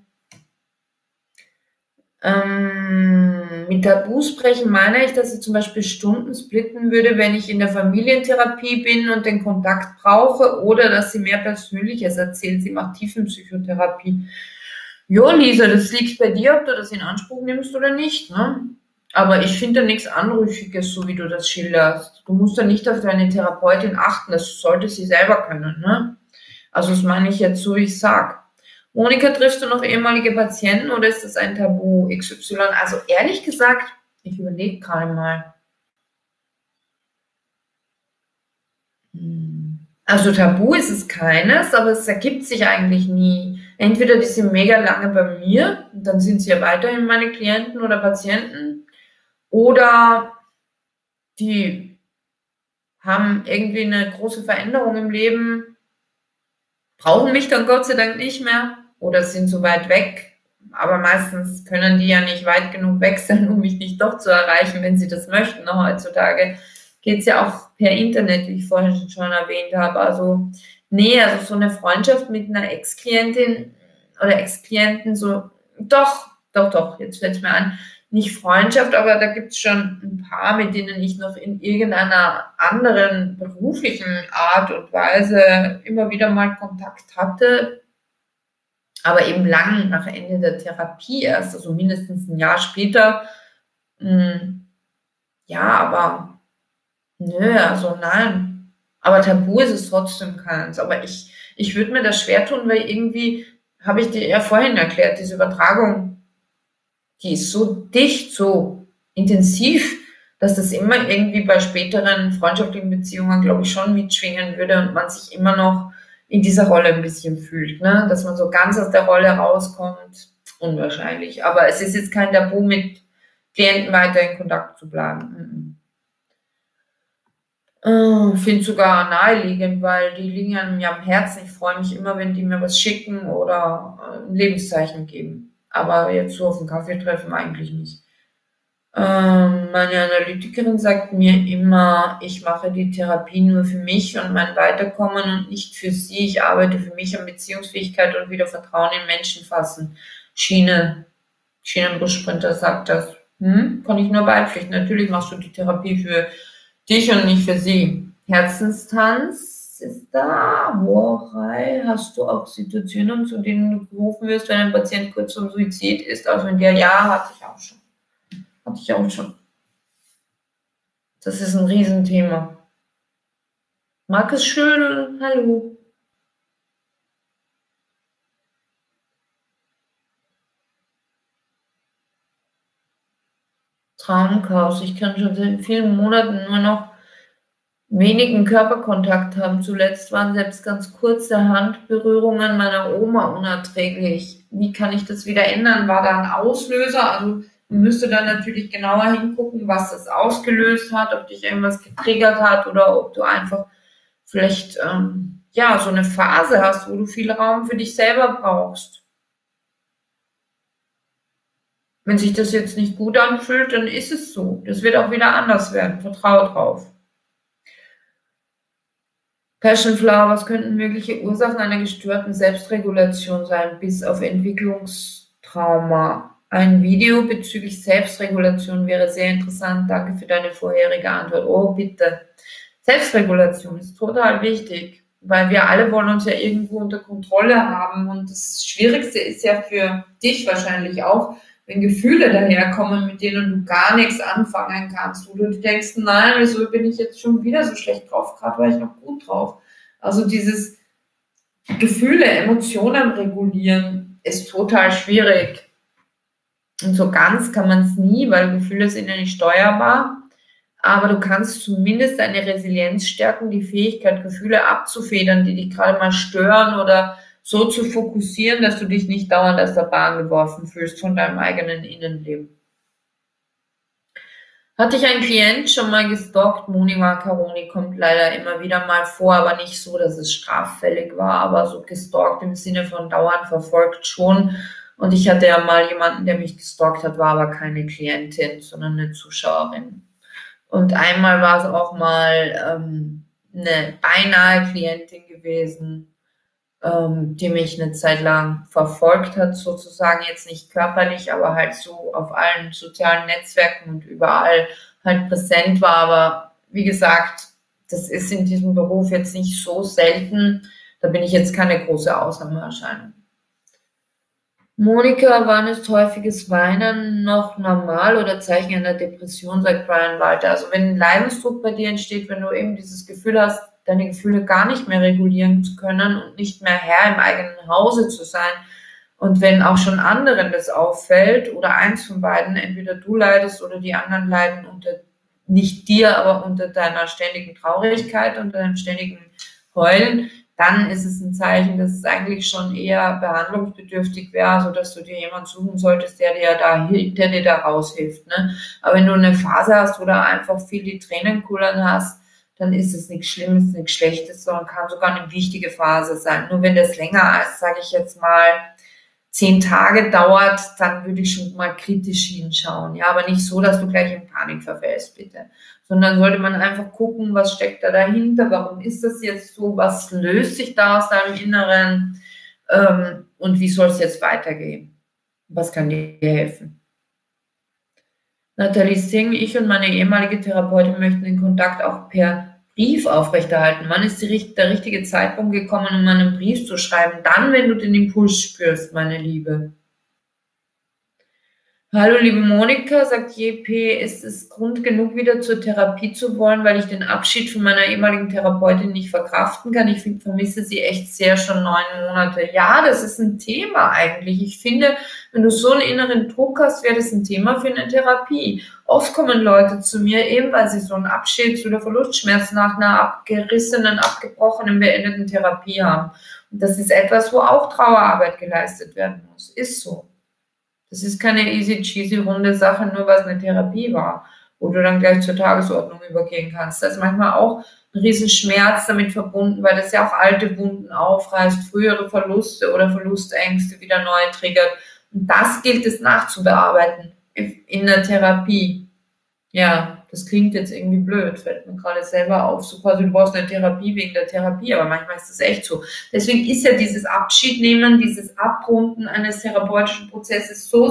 Speaker 1: Mit Tabus brechen meine ich, dass ich zum Beispiel Stunden splitten würde, wenn ich in der Familientherapie bin und den Kontakt brauche, oder dass sie mehr Persönliches erzählt. Sie macht Tiefenpsychotherapie. Jo, Lisa, das liegt bei dir, ob du das in Anspruch nimmst oder nicht, ne? Aber ich finde da nichts Anrüchiges, so wie du das schilderst. Du musst da nicht auf deine Therapeutin achten, das sollte sie selber können, ne? Also das meine ich jetzt so, wie ich sag. Monika, triffst du noch ehemalige Patienten oder ist das ein Tabu XY? Also ehrlich gesagt, ich überlege gerade mal. Also Tabu ist es keines, aber es ergibt sich eigentlich nie. Entweder die sind mega lange bei mir, dann sind sie ja weiterhin meine Klienten oder Patienten, oder die haben irgendwie eine große Veränderung im Leben, brauchen mich dann Gott sei Dank nicht mehr oder sind so weit weg. Aber meistens können die ja nicht weit genug weg sein, um mich nicht doch zu erreichen, wenn sie das möchten. Heutzutage geht es ja auch per Internet, wie ich vorhin schon erwähnt habe. Also nee, also so eine Freundschaft mit einer Ex-Klientin oder Ex-Klienten, so doch, jetzt fällt es mir an, nicht Freundschaft, aber da gibt es schon ein paar, mit denen ich noch in irgendeiner anderen beruflichen Art und Weise immer wieder mal Kontakt hatte, aber eben lang nach Ende der Therapie erst, also mindestens ein Jahr später. Ja, aber nö, also nein. Aber Tabu ist es trotzdem keins. Aber ich würde mir das schwer tun, weil irgendwie, habe ich dir ja vorhin erklärt, diese Übertragung, die ist so dicht, so intensiv, dass das immer irgendwie bei späteren freundschaftlichen Beziehungen, glaube ich, schon mitschwingen würde und man sich immer noch in dieser Rolle ein bisschen fühlt, ne? Dass man so ganz aus der Rolle rauskommt, unwahrscheinlich. Aber es ist jetzt kein Tabu, mit Klienten weiter in Kontakt zu bleiben. Finde sogar naheliegend, weil die liegen mir am Herzen. Ich freue mich immer, wenn die mir was schicken oder ein Lebenszeichen geben. Aber jetzt so auf dem Kaffee treffen eigentlich nicht. Meine Analytikerin sagt mir immer, ich mache die Therapie nur für mich und mein Weiterkommen und nicht für sie. Ich arbeite für mich an Beziehungsfähigkeit und wieder Vertrauen in Menschen fassen. Schienenbussprinter sagt das. Kann ich nur beipflichten. Natürlich machst du die Therapie für dich und nicht für sie. Herzenstanz ist da. Horei, hast du auch Situationen, zu denen du gerufen wirst, wenn ein Patient kurz zum Suizid ist? Also in der Ja, hatte ich auch schon. Das ist ein Riesenthema. Markus Schödel, hallo. Traumchaos. Ich kann schon seit vielen Monaten nur noch wenigen Körperkontakt haben. Zuletzt waren selbst ganz kurze Handberührungen meiner Oma unerträglich. Wie kann ich das wieder ändern? War da ein Auslöser? Also man müsste dann natürlich genauer hingucken, was das ausgelöst hat, ob dich irgendwas getriggert hat oder ob du einfach vielleicht so eine Phase hast, wo du viel Raum für dich selber brauchst. Wenn sich das jetzt nicht gut anfühlt, dann ist es so. Das wird auch wieder anders werden. Vertrau drauf. Passion Flower, was könnten mögliche Ursachen einer gestörten Selbstregulation sein, bis auf Entwicklungstrauma? Ein Video bezüglich Selbstregulation wäre sehr interessant. Danke für deine vorherige Antwort. Oh, bitte. Selbstregulation ist total wichtig, weil wir alle wollen uns ja irgendwo unter Kontrolle haben. Und das Schwierigste ist ja für dich wahrscheinlich auch, wenn Gefühle daherkommen, mit denen du gar nichts anfangen kannst, wo du denkst, nein, wieso bin ich jetzt schon wieder so schlecht drauf, gerade war ich noch gut drauf. Also dieses Gefühle, Emotionen regulieren ist total schwierig. Und so ganz kann man es nie, weil Gefühle sind ja nicht steuerbar. Aber du kannst zumindest deine Resilienz stärken, die Fähigkeit, Gefühle abzufedern, die dich gerade mal stören oder so zu fokussieren, dass du dich nicht dauernd aus der Bahn geworfen fühlst von deinem eigenen Innenleben.
Speaker 2: Hatte ich einen Klient schon mal gestalkt? Moni Macaroni kommt leider immer wieder mal vor, aber nicht so, dass es straffällig war, aber so gestalkt im Sinne von dauernd verfolgt schon. Und ich hatte ja mal jemanden, der mich gestalkt hat, war aber keine Klientin, sondern eine Zuschauerin. Und einmal war es auch mal eine beinahe Klientin gewesen, die mich eine Zeit lang verfolgt hat, sozusagen jetzt nicht körperlich, aber halt so auf allen sozialen Netzwerken und überall halt präsent war. Aber wie gesagt, das ist in diesem Beruf jetzt nicht so selten. Da bin ich jetzt keine große Ausnahmeerscheinung. Monika, wann ist häufiges Weinen noch normal oder Zeichen einer Depression, sagt Brian Walter? Also wenn ein Leidensdruck bei dir entsteht, wenn du eben dieses Gefühl hast, deine Gefühle gar nicht mehr regulieren zu können und nicht mehr Herr im eigenen Hause zu sein. Und wenn auch schon anderen das auffällt oder eins von beiden, entweder du leidest oder die anderen leiden unter, nicht dir, aber unter deiner ständigen Traurigkeit, unter deinem ständigen Heulen, dann ist es ein Zeichen, dass es eigentlich schon eher behandlungsbedürftig wäre, sodass du dir jemanden suchen solltest, der dir da raushilft. Ne? Aber wenn du eine Phase hast, wo du einfach viel die Tränen kullern hast, dann ist es nichts Schlimmes, nichts Schlechtes, sondern kann sogar eine wichtige Phase sein. Nur wenn das länger als, sage ich jetzt mal, 10 Tage dauert, dann würde ich schon mal kritisch hinschauen. Ja, aber nicht so, dass du gleich in Panik verfällst, bitte. Sondern sollte man einfach gucken, was steckt da dahinter, warum ist das jetzt so, was löst sich da aus deinem Inneren und wie soll es jetzt weitergehen? Was kann dir helfen? Nathalie Singh, ich und meine ehemalige Therapeutin möchten den Kontakt auch per Brief aufrechterhalten. Wann ist der richtige Zeitpunkt gekommen, um einen Brief zu schreiben? Dann, wenn du den Impuls spürst, meine Liebe. Hallo liebe Monika, sagt JP, ist es Grund genug, wieder zur Therapie zu wollen, weil ich den Abschied von meiner ehemaligen Therapeutin nicht verkraften kann. Ich vermisse sie echt sehr, schon 9 Monate. Ja, das ist ein Thema eigentlich. Ich finde, wenn du so einen inneren Druck hast, wäre das ein Thema für eine Therapie. Oft kommen Leute zu mir, eben weil sie so einen Abschieds- oder Verlustschmerz nach einer abgerissenen, abgebrochenen, beendeten Therapie haben. Und das ist etwas, wo auch Trauerarbeit geleistet werden muss. Ist so. Das ist keine easy cheesy runde Sache, nur weil es eine Therapie war, wo du dann gleich zur Tagesordnung übergehen kannst. Da ist manchmal auch ein Riesenschmerz damit verbunden, weil das ja auch alte Wunden aufreißt, frühere Verluste oder Verlustängste wieder neu triggert. Und das gilt es nachzubearbeiten in der Therapie. Ja, das klingt jetzt irgendwie blöd, fällt mir gerade selber auf. So quasi, du brauchst eine Therapie wegen der Therapie, aber manchmal ist das echt so. Deswegen ist ja dieses Abschiednehmen, dieses Abrunden eines therapeutischen Prozesses so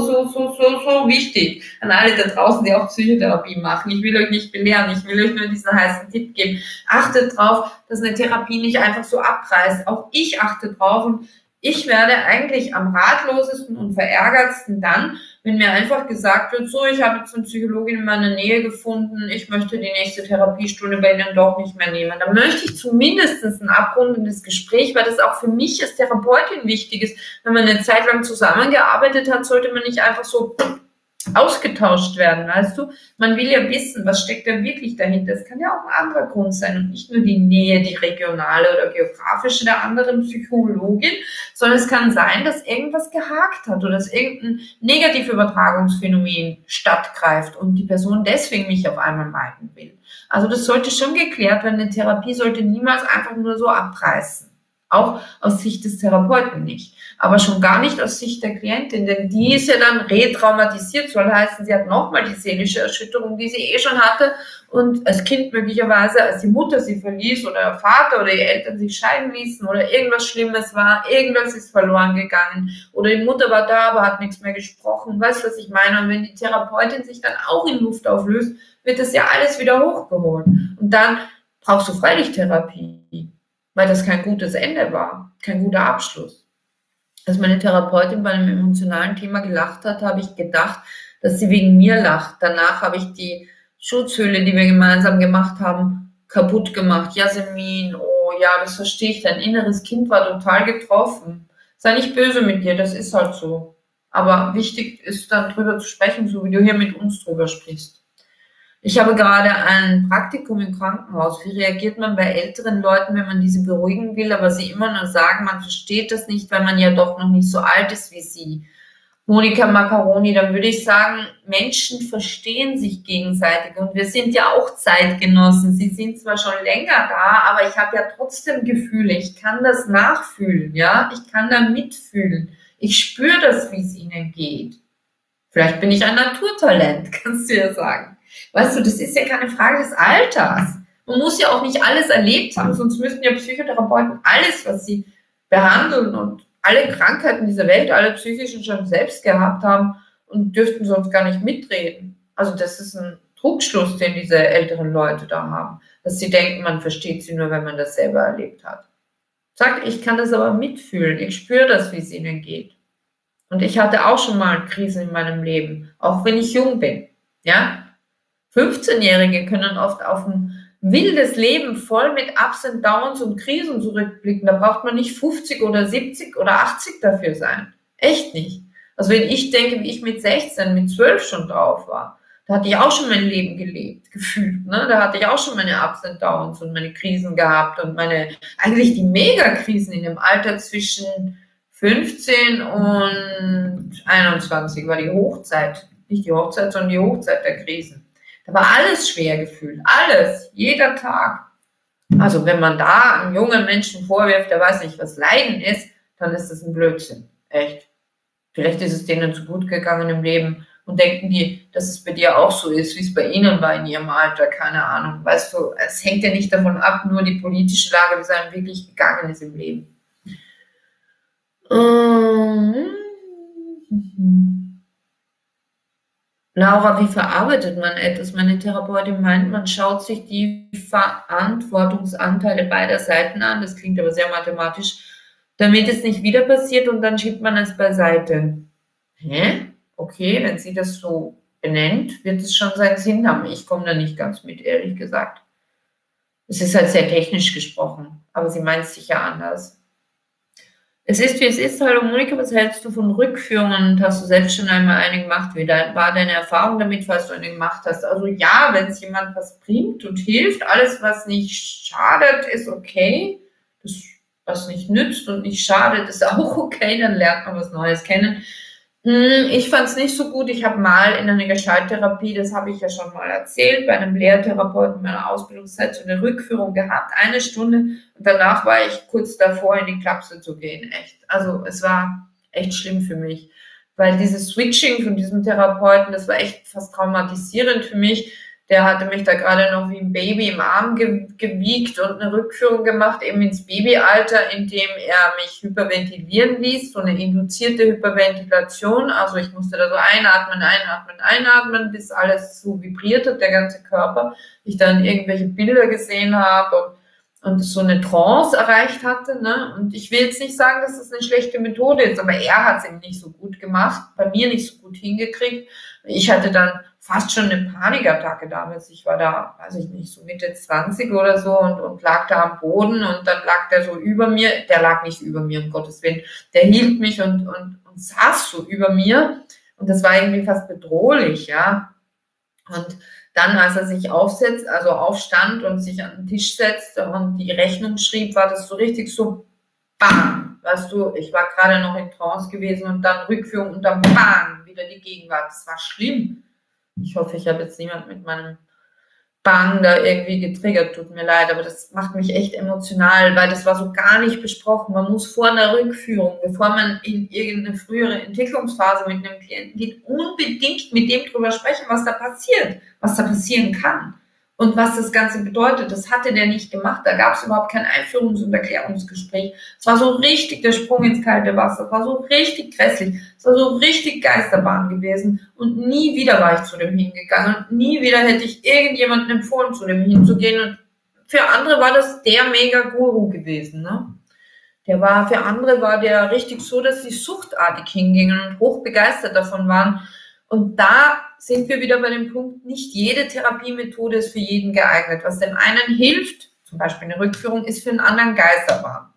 Speaker 2: wichtig. An alle da draußen, die auch Psychotherapie machen. Ich will euch nicht belehren, ich will euch nur diesen heißen Tipp geben. Achtet drauf, dass eine Therapie nicht einfach so abreißt. Auch ich achte drauf und ich werde eigentlich am ratlosesten und verärgertsten dann, wenn mir einfach gesagt wird, so, ich habe jetzt eine Psychologin in meiner Nähe gefunden, ich möchte die nächste Therapiestunde bei Ihnen doch nicht mehr nehmen. Da möchte ich zumindest ein abrundendes Gespräch, weil das auch für mich als Therapeutin wichtig ist. Wenn man eine Zeit lang zusammengearbeitet hat, sollte man nicht einfach so ausgetauscht werden, weißt du? Man will ja wissen, was steckt da wirklich dahinter. Es kann ja auch ein anderer Grund sein und nicht nur die Nähe, die regionale oder geografische der anderen Psychologin, sondern es kann sein, dass irgendwas gehakt hat oder dass irgendein Negativübertragungsphänomen stattgreift und die Person deswegen mich auf einmal meiden will. Also das sollte schon geklärt werden. Eine Therapie sollte niemals einfach nur so abreißen. Auch aus Sicht des Therapeuten nicht. Aber schon gar nicht aus Sicht der Klientin, denn die ist ja dann retraumatisiert, soll heißen, sie hat nochmal die seelische Erschütterung, die sie schon hatte und als Kind möglicherweise, als die Mutter sie verließ oder der Vater oder die Eltern sich scheiden ließen oder irgendwas Schlimmes war, irgendwas ist verloren gegangen oder die Mutter war da, aber hat nichts mehr gesprochen, weißt du, was ich meine? Und wenn die Therapeutin sich dann auch in Luft auflöst, wird das ja alles wieder hochgeholt. Und dann brauchst du freilich Therapie, weil das kein gutes Ende war, kein guter Abschluss. Als meine Therapeutin bei einem emotionalen Thema gelacht hat, habe ich gedacht, dass sie wegen mir lacht. Danach habe ich die Schutzhülle, die wir gemeinsam gemacht haben, kaputt gemacht. Jasmin, oh ja, das verstehe ich. Dein inneres Kind war total getroffen. Sei nicht böse mit dir, das ist halt so. Aber wichtig ist dann drüber zu sprechen, so wie du hier mit uns drüber sprichst. Ich habe gerade ein Praktikum im Krankenhaus. Wie reagiert man bei älteren Leuten, wenn man diese beruhigen will, aber sie immer nur sagen, man versteht das nicht, weil man ja doch noch nicht so alt ist wie sie? Monika Macaroni, dann würde ich sagen, Menschen verstehen sich gegenseitig und wir sind ja auch Zeitgenossen. Sie sind zwar schon länger da, aber ich habe ja trotzdem Gefühle. Ich kann das nachfühlen, ja. Ich kann da mitfühlen. Ich spüre das, wie es ihnen geht. Vielleicht bin ich ein Naturtalent, kannst du ja sagen. Weißt du, das ist ja keine Frage des Alters. Man muss ja auch nicht alles erlebt haben, sonst müssten ja Psychotherapeuten alles, was sie behandeln und alle Krankheiten dieser Welt, alle psychischen schon selbst gehabt haben und dürften sonst gar nicht mitreden. Also das ist ein Trugschluss, den diese älteren Leute da haben, dass sie denken, man versteht sie nur, wenn man das selber erlebt hat. Sagt, ich kann das aber mitfühlen, ich spüre das, wie es ihnen geht. Und ich hatte auch schon mal Krisen in meinem Leben, auch wenn ich jung bin. Ja? 15-Jährige können oft auf ein wildes Leben voll mit Ups und Downs und Krisen zurückblicken. Da braucht man nicht 50 oder 70 oder 80 dafür sein. Echt nicht. Also wenn ich denke, wie ich mit 16, mit 12 schon drauf war, da hatte ich auch schon mein Leben gelebt, gefühlt. Ne? Da hatte ich auch schon meine Ups und Downs und meine Krisen gehabt und eigentlich die Megakrisen in dem Alter zwischen 15 und 21 war die Hochzeit. Nicht die Hochzeit, sondern die Hochzeit der Krisen. Da war alles schwer gefühlt. Alles. Jeder Tag. Also wenn man da einem jungen Menschen vorwirft, der weiß nicht, was Leiden ist, dann ist das ein Blödsinn. Echt. Vielleicht ist es denen zu gut gegangen im Leben und denken die, dass es bei dir auch so ist, wie es bei ihnen war in ihrem Alter. Keine Ahnung. Weißt du, es hängt ja nicht davon ab, nur die politische Lage, wie es einem wirklich gegangen ist im Leben. Laura, wie verarbeitet man etwas? Meine Therapeutin meint, man schaut sich die Verantwortungsanteile beider Seiten an. Das klingt aber sehr mathematisch, damit es nicht wieder passiert und dann schiebt man es beiseite. Hä? Okay, wenn sie das so benennt, wird es schon seinen Sinn haben. Ich komme da nicht ganz mit, ehrlich gesagt. Es ist halt sehr technisch gesprochen, aber sie meint es sicher anders. Es ist, wie es ist. Hallo Monika, was hältst du von Rückführungen? Hast du selbst schon einmal eine gemacht? Wie war deine Erfahrung damit, falls du eine gemacht hast? Also ja, wenn es jemand was bringt und hilft, alles, was nicht schadet, ist okay. Das, was nicht nützt und nicht schadet, ist auch okay. Dann lernt man was Neues kennen. Ich fand es nicht so gut. Ich habe mal in einer Gestalttherapie, das habe ich ja schon mal erzählt, bei einem Lehrtherapeuten meiner Ausbildungszeit so eine Rückführung gehabt, 1 Stunde. Und danach war ich kurz davor, in die Klapse zu gehen. Echt. Also es war echt schlimm für mich. Weil dieses Switching von diesem Therapeuten, das war echt fast traumatisierend für mich. Der hatte mich da gerade noch wie ein Baby im Arm gewiegt und eine Rückführung gemacht, eben ins Babyalter, indem er mich hyperventilieren ließ, so eine induzierte Hyperventilation. Also ich musste da so einatmen, bis alles so vibriert hat, der ganze Körper. Ich dann irgendwelche Bilder gesehen habe und so eine Trance erreicht hatte. Ne? Und ich will jetzt nicht sagen, dass das eine schlechte Methode ist, aber er hat es eben nicht so gut gemacht, bei mir nicht so gut hingekriegt. Ich hatte dann fast schon eine Panikattacke damals. Ich war da, weiß ich nicht, so Mitte 20 oder so und lag da am Boden und dann lag der so über mir. Der lag nicht über mir, um Gottes Willen. Der hielt mich und saß so über mir und das war irgendwie fast bedrohlich, ja. Und dann, als er sich aufstand und sich an den Tisch setzte und die Rechnung schrieb, war das so richtig so bam. Weißt du, ich war gerade noch in Trance gewesen und dann Rückführung und dann bam, wieder die Gegenwart. Das war schlimm. Ich hoffe, ich habe jetzt niemand mit meinem Bang da irgendwie getriggert, tut mir leid, aber das macht mich echt emotional, weil das war so gar nicht besprochen. Man muss vor einer Rückführung, bevor man in irgendeine frühere Entwicklungsphase mit einem Klienten geht, unbedingt mit dem drüber sprechen, was da passiert, was da passieren kann und was das Ganze bedeutet. Das hatte der nicht gemacht, da gab es überhaupt kein Einführungs- und Erklärungsgespräch. Es war so richtig der Sprung ins kalte Wasser, es war so richtig grässlich, es war so richtig Geisterbahn gewesen und nie wieder war ich zu dem hingegangen und nie wieder hätte ich irgendjemandem empfohlen, zu dem hinzugehen und für andere war das der Mega-Guru gewesen, ne? Für andere war der richtig so, dass sie suchtartig hingingen und hochbegeistert davon waren. Und da sind wir wieder bei dem Punkt, nicht jede Therapiemethode ist für jeden geeignet. Was dem einen hilft, zum Beispiel eine Rückführung, ist für den anderen Geisterbahn.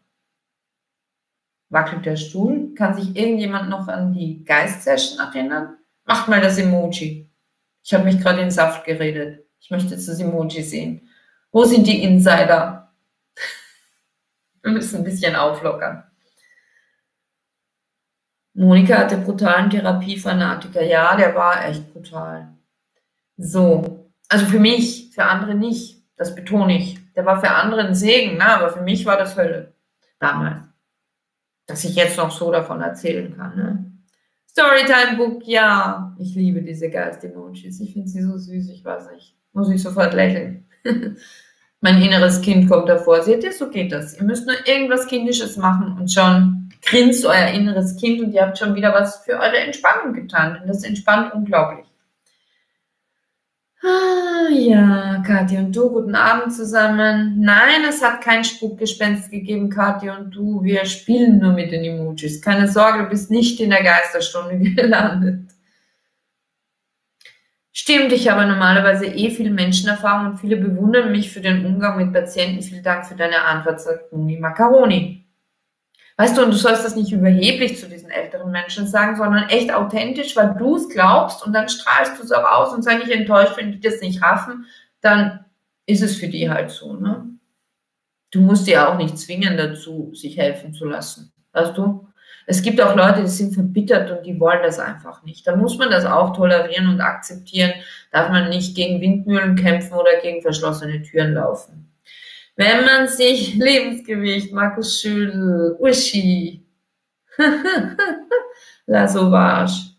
Speaker 2: Wackelt der Stuhl? Kann sich irgendjemand noch an die Geist-Session erinnern? Macht mal das Emoji. Ich habe mich gerade in Saft geredet. Ich möchte jetzt das Emoji sehen. Wo sind die Insider? Wir müssen ein bisschen auflockern. Monika hatte brutalen Therapiefanatiker. Ja, der war echt brutal. So. Also für mich, für andere nicht. Das betone ich. Der war für andere ein Segen, ne? Aber für mich war das Hölle. Damals. Dass ich jetzt noch so davon erzählen kann, ne? Storytime-Book, ja. Ich liebe diese Geist-Emojis. Ich finde sie so süß, ich weiß nicht. Muss ich sofort lächeln. Mein inneres Kind kommt davor. Seht ihr, so geht das. Ihr müsst nur irgendwas Kindisches machen und schon grinst euer inneres Kind und ihr habt schon wieder was für eure Entspannung getan. Und das entspannt unglaublich. Ah, ja, Kathi und du, guten Abend zusammen. Nein, es hat kein Spukgespenst gegeben, Kathi und du. Wir spielen nur mit den Emojis. Keine Sorge, du bist nicht in der Geisterstunde gelandet. Stimmt, ich habe normalerweise viel Menschenerfahrung und viele bewundern mich für den Umgang mit Patienten. Vielen Dank für deine Antwort, sagt Moni Macaroni. Weißt du, und du sollst das nicht überheblich zu diesen älteren Menschen sagen, sondern echt authentisch, weil du es glaubst und dann strahlst du es auch aus und sei nicht enttäuscht, wenn die das nicht raffen, dann ist es für die halt so, ne? Du musst die auch nicht zwingen dazu, sich helfen zu lassen, weißt du? Es gibt auch Leute, die sind verbittert und die wollen das einfach nicht. Da muss man das auch tolerieren und akzeptieren, darf man nicht gegen Windmühlen kämpfen oder gegen verschlossene Türen laufen. Wenn man sich Lebensgewicht, Markus Schüdel, Uschi, La Sauvage.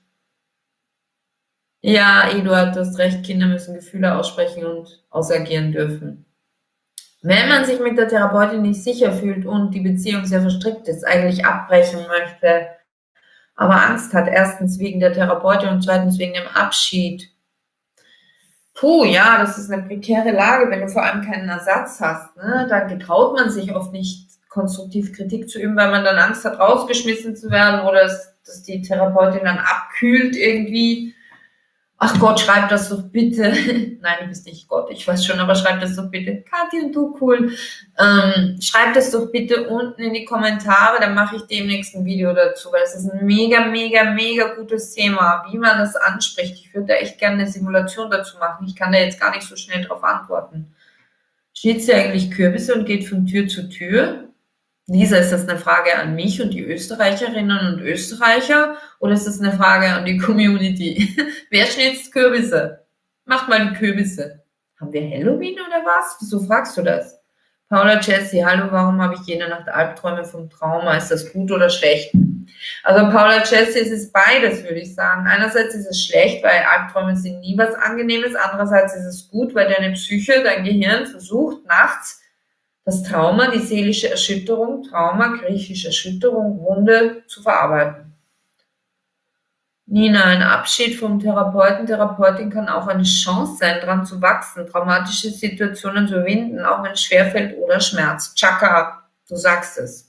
Speaker 2: Ja, Eduard, du hast recht, Kinder müssen Gefühle aussprechen und ausagieren dürfen. Wenn man sich mit der Therapeutin nicht sicher fühlt und die Beziehung sehr verstrickt ist, eigentlich abbrechen möchte, aber Angst hat, erstens wegen der Therapeutin und zweitens wegen dem Abschied. Puh, ja, das ist eine prekäre Lage, wenn du vor allem keinen Ersatz hast, ne? Dann getraut man sich oft nicht, konstruktiv Kritik zu üben, weil man dann Angst hat, rausgeschmissen zu werden oder dass die Therapeutin dann abkühlt irgendwie. Ach Gott, schreib das doch bitte. Nein, du bist nicht Gott, ich weiß schon, aber schreib das doch bitte. Kathi und du, cool. Schreib das doch bitte unten in die Kommentare, dann mache ich demnächst ein Video dazu, weil es ist ein mega, mega, mega gutes Thema, wie man das anspricht. Ich würde da echt gerne eine Simulation dazu machen. Ich kann da jetzt gar nicht so schnell drauf antworten. Steht sie eigentlich Kürbisse und geht von Tür zu Tür? Lisa, ist das eine Frage an mich und die Österreicherinnen und Österreicher oder ist das eine Frage an die Community? Wer schnitzt Kürbisse? Macht mal die Kürbisse. Haben wir Halloween oder was? Wieso fragst du das? Paula Jessie, hallo, warum habe ich jede Nacht Albträume vom Trauma? Ist das gut oder schlecht? Also Paula Jessie, es ist beides, würde ich sagen. Einerseits ist es schlecht, weil Albträume sind nie was Angenehmes. Andererseits ist es gut, weil deine Psyche, dein Gehirn versucht nachts das Trauma, die seelische Erschütterung, Trauma, griechisch Erschütterung, Wunde zu verarbeiten. Nina, ein Abschied vom Therapeuten, Therapeutin kann auch eine Chance sein, daran zu wachsen, traumatische Situationen zu überwinden, auch wenn es schwerfällt oder schmerzt. Chaka, du sagst es.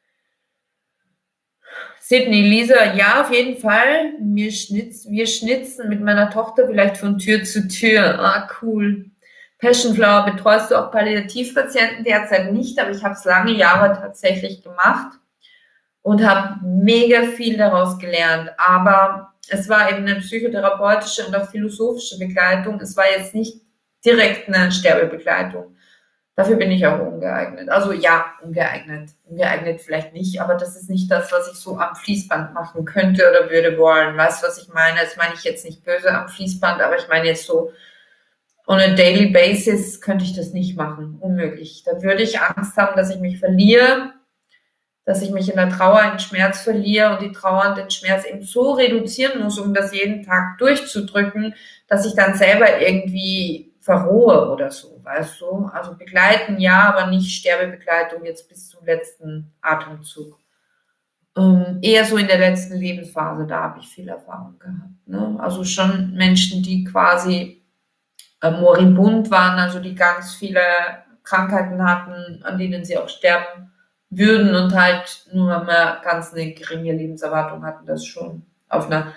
Speaker 2: Sydney, Lisa, ja, auf jeden Fall. Wir schnitzen mit meiner Tochter vielleicht von Tür zu Tür. Ah, cool. Passionflower, betreust du auch Palliativpatienten derzeit nicht, aber ich habe es lange Jahre tatsächlich gemacht und habe mega viel daraus gelernt. Aber es war eben eine psychotherapeutische und auch philosophische Begleitung. Es war jetzt nicht direkt eine Sterbebegleitung. Dafür bin ich auch ungeeignet. Also ja, ungeeignet. Ungeeignet vielleicht nicht, aber das ist nicht das, was ich so am Fließband machen könnte oder würde wollen. Weißt du, was ich meine? Das meine ich jetzt nicht böse am Fließband, aber ich meine jetzt so, on a daily basis könnte ich das nicht machen. Unmöglich. Da würde ich Angst haben, dass ich mich verliere, dass ich mich in der Trauer, in Schmerz verliere und die Trauer und den Schmerz eben so reduzieren muss, um das jeden Tag durchzudrücken, dass ich dann selber irgendwie verrohe oder so, weißt du? Also begleiten ja, aber nicht Sterbebegleitung jetzt bis zum letzten Atemzug. Eher so in der letzten Lebensphase, da habe ich viel Erfahrung gehabt. Ne? Also schon Menschen, die quasi moribund waren, also die ganz viele Krankheiten hatten, an denen sie auch sterben würden und halt nur mehr ganz eine geringe Lebenserwartung hatten, das schon auf einer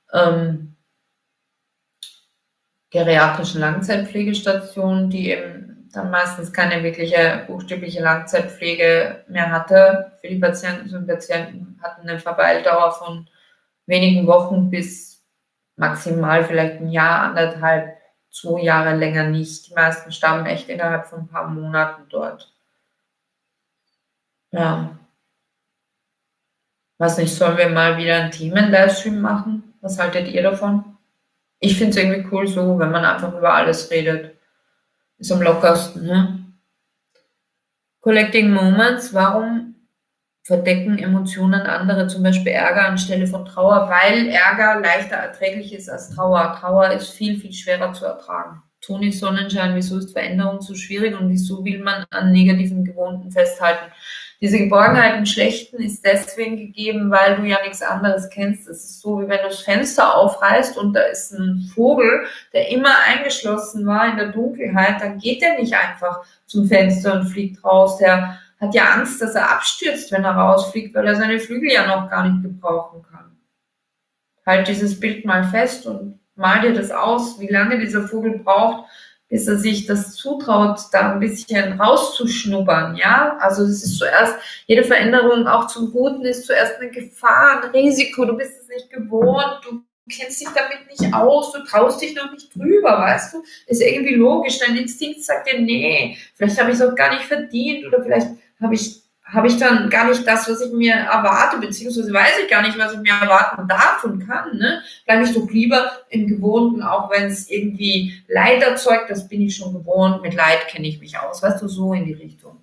Speaker 2: geriatrischen Langzeitpflegestation, die eben dann meistens keine wirkliche buchstäbliche Langzeitpflege mehr hatte. Für die Patienten und Patienten hatten eine Verweildauer von wenigen Wochen bis maximal vielleicht ein Jahr, anderthalb, 2 Jahre länger nicht. Die meisten starben echt innerhalb von ein paar Monaten dort. Ja. Was nicht, sollen wir mal wieder einen Themen-Livestream machen? Was haltet ihr davon? Ich finde es irgendwie cool so, wenn man einfach über alles redet. Ist am lockersten, ne? Collecting Moments, warum verdecken Emotionen andere, zum Beispiel Ärger anstelle von Trauer? Weil Ärger leichter erträglich ist als Trauer. Trauer ist viel, viel schwerer zu ertragen. Toni Sonnenschein, wieso ist Veränderung so schwierig und wieso will man an negativen Gewohnten festhalten? Diese Geborgenheit im Schlechten ist deswegen gegeben, weil du ja nichts anderes kennst. Es ist so, wie wenn du das Fenster aufreißt und da ist ein Vogel, der immer eingeschlossen war in der Dunkelheit, dann geht der nicht einfach zum Fenster und fliegt raus. Der hat ja Angst, dass er abstürzt, wenn er rausfliegt, weil er seine Flügel ja noch gar nicht gebrauchen kann. Halt dieses Bild mal fest und mal dir das aus, wie lange dieser Vogel braucht, bis er sich das zutraut, da ein bisschen rauszuschnuppern, ja? Also das ist zuerst, jede Veränderung auch zum Guten ist zuerst eine Gefahr, ein Risiko, du bist es nicht gewohnt, du kennst dich damit nicht aus, du traust dich noch nicht drüber, weißt du? Ist irgendwie logisch, dein Instinkt sagt dir, nee, vielleicht habe ich es auch gar nicht verdient oder vielleicht habe ich dann gar nicht das, was ich mir erwarte, beziehungsweise weiß ich gar nicht, was ich mir erwarten darf und kann, ne? Bleibe ich doch lieber im Gewohnten, auch wenn es irgendwie Leid erzeugt, das bin ich schon gewohnt, mit Leid kenne ich mich aus, weißt du, so in die Richtung.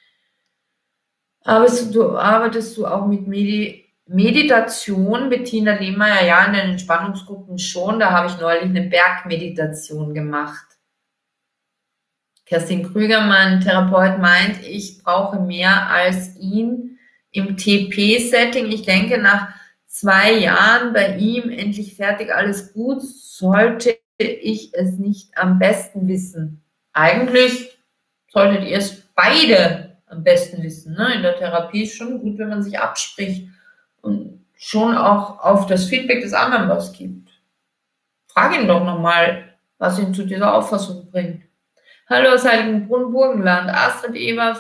Speaker 2: Arbeitest du auch mit Meditation, Bettina Lehmeier? Ja, in den Entspannungsgruppen schon, da habe ich neulich eine Bergmeditation gemacht. Kerstin Krüger, mein Therapeut, meint, ich brauche mehr als ihn im TP-Setting. Ich denke, nach 2 Jahren bei ihm endlich fertig, alles gut, sollte ich es nicht am besten wissen. Eigentlich solltet ihr es beide am besten wissen. Ne? In der Therapie ist schon gut, wenn man sich abspricht und schon auch auf das Feedback des anderen was gibt. Frag ihn doch nochmal, was ihn zu dieser Auffassung bringt. Hallo aus Heiligenbrunn, Burgenland. Astrid Eva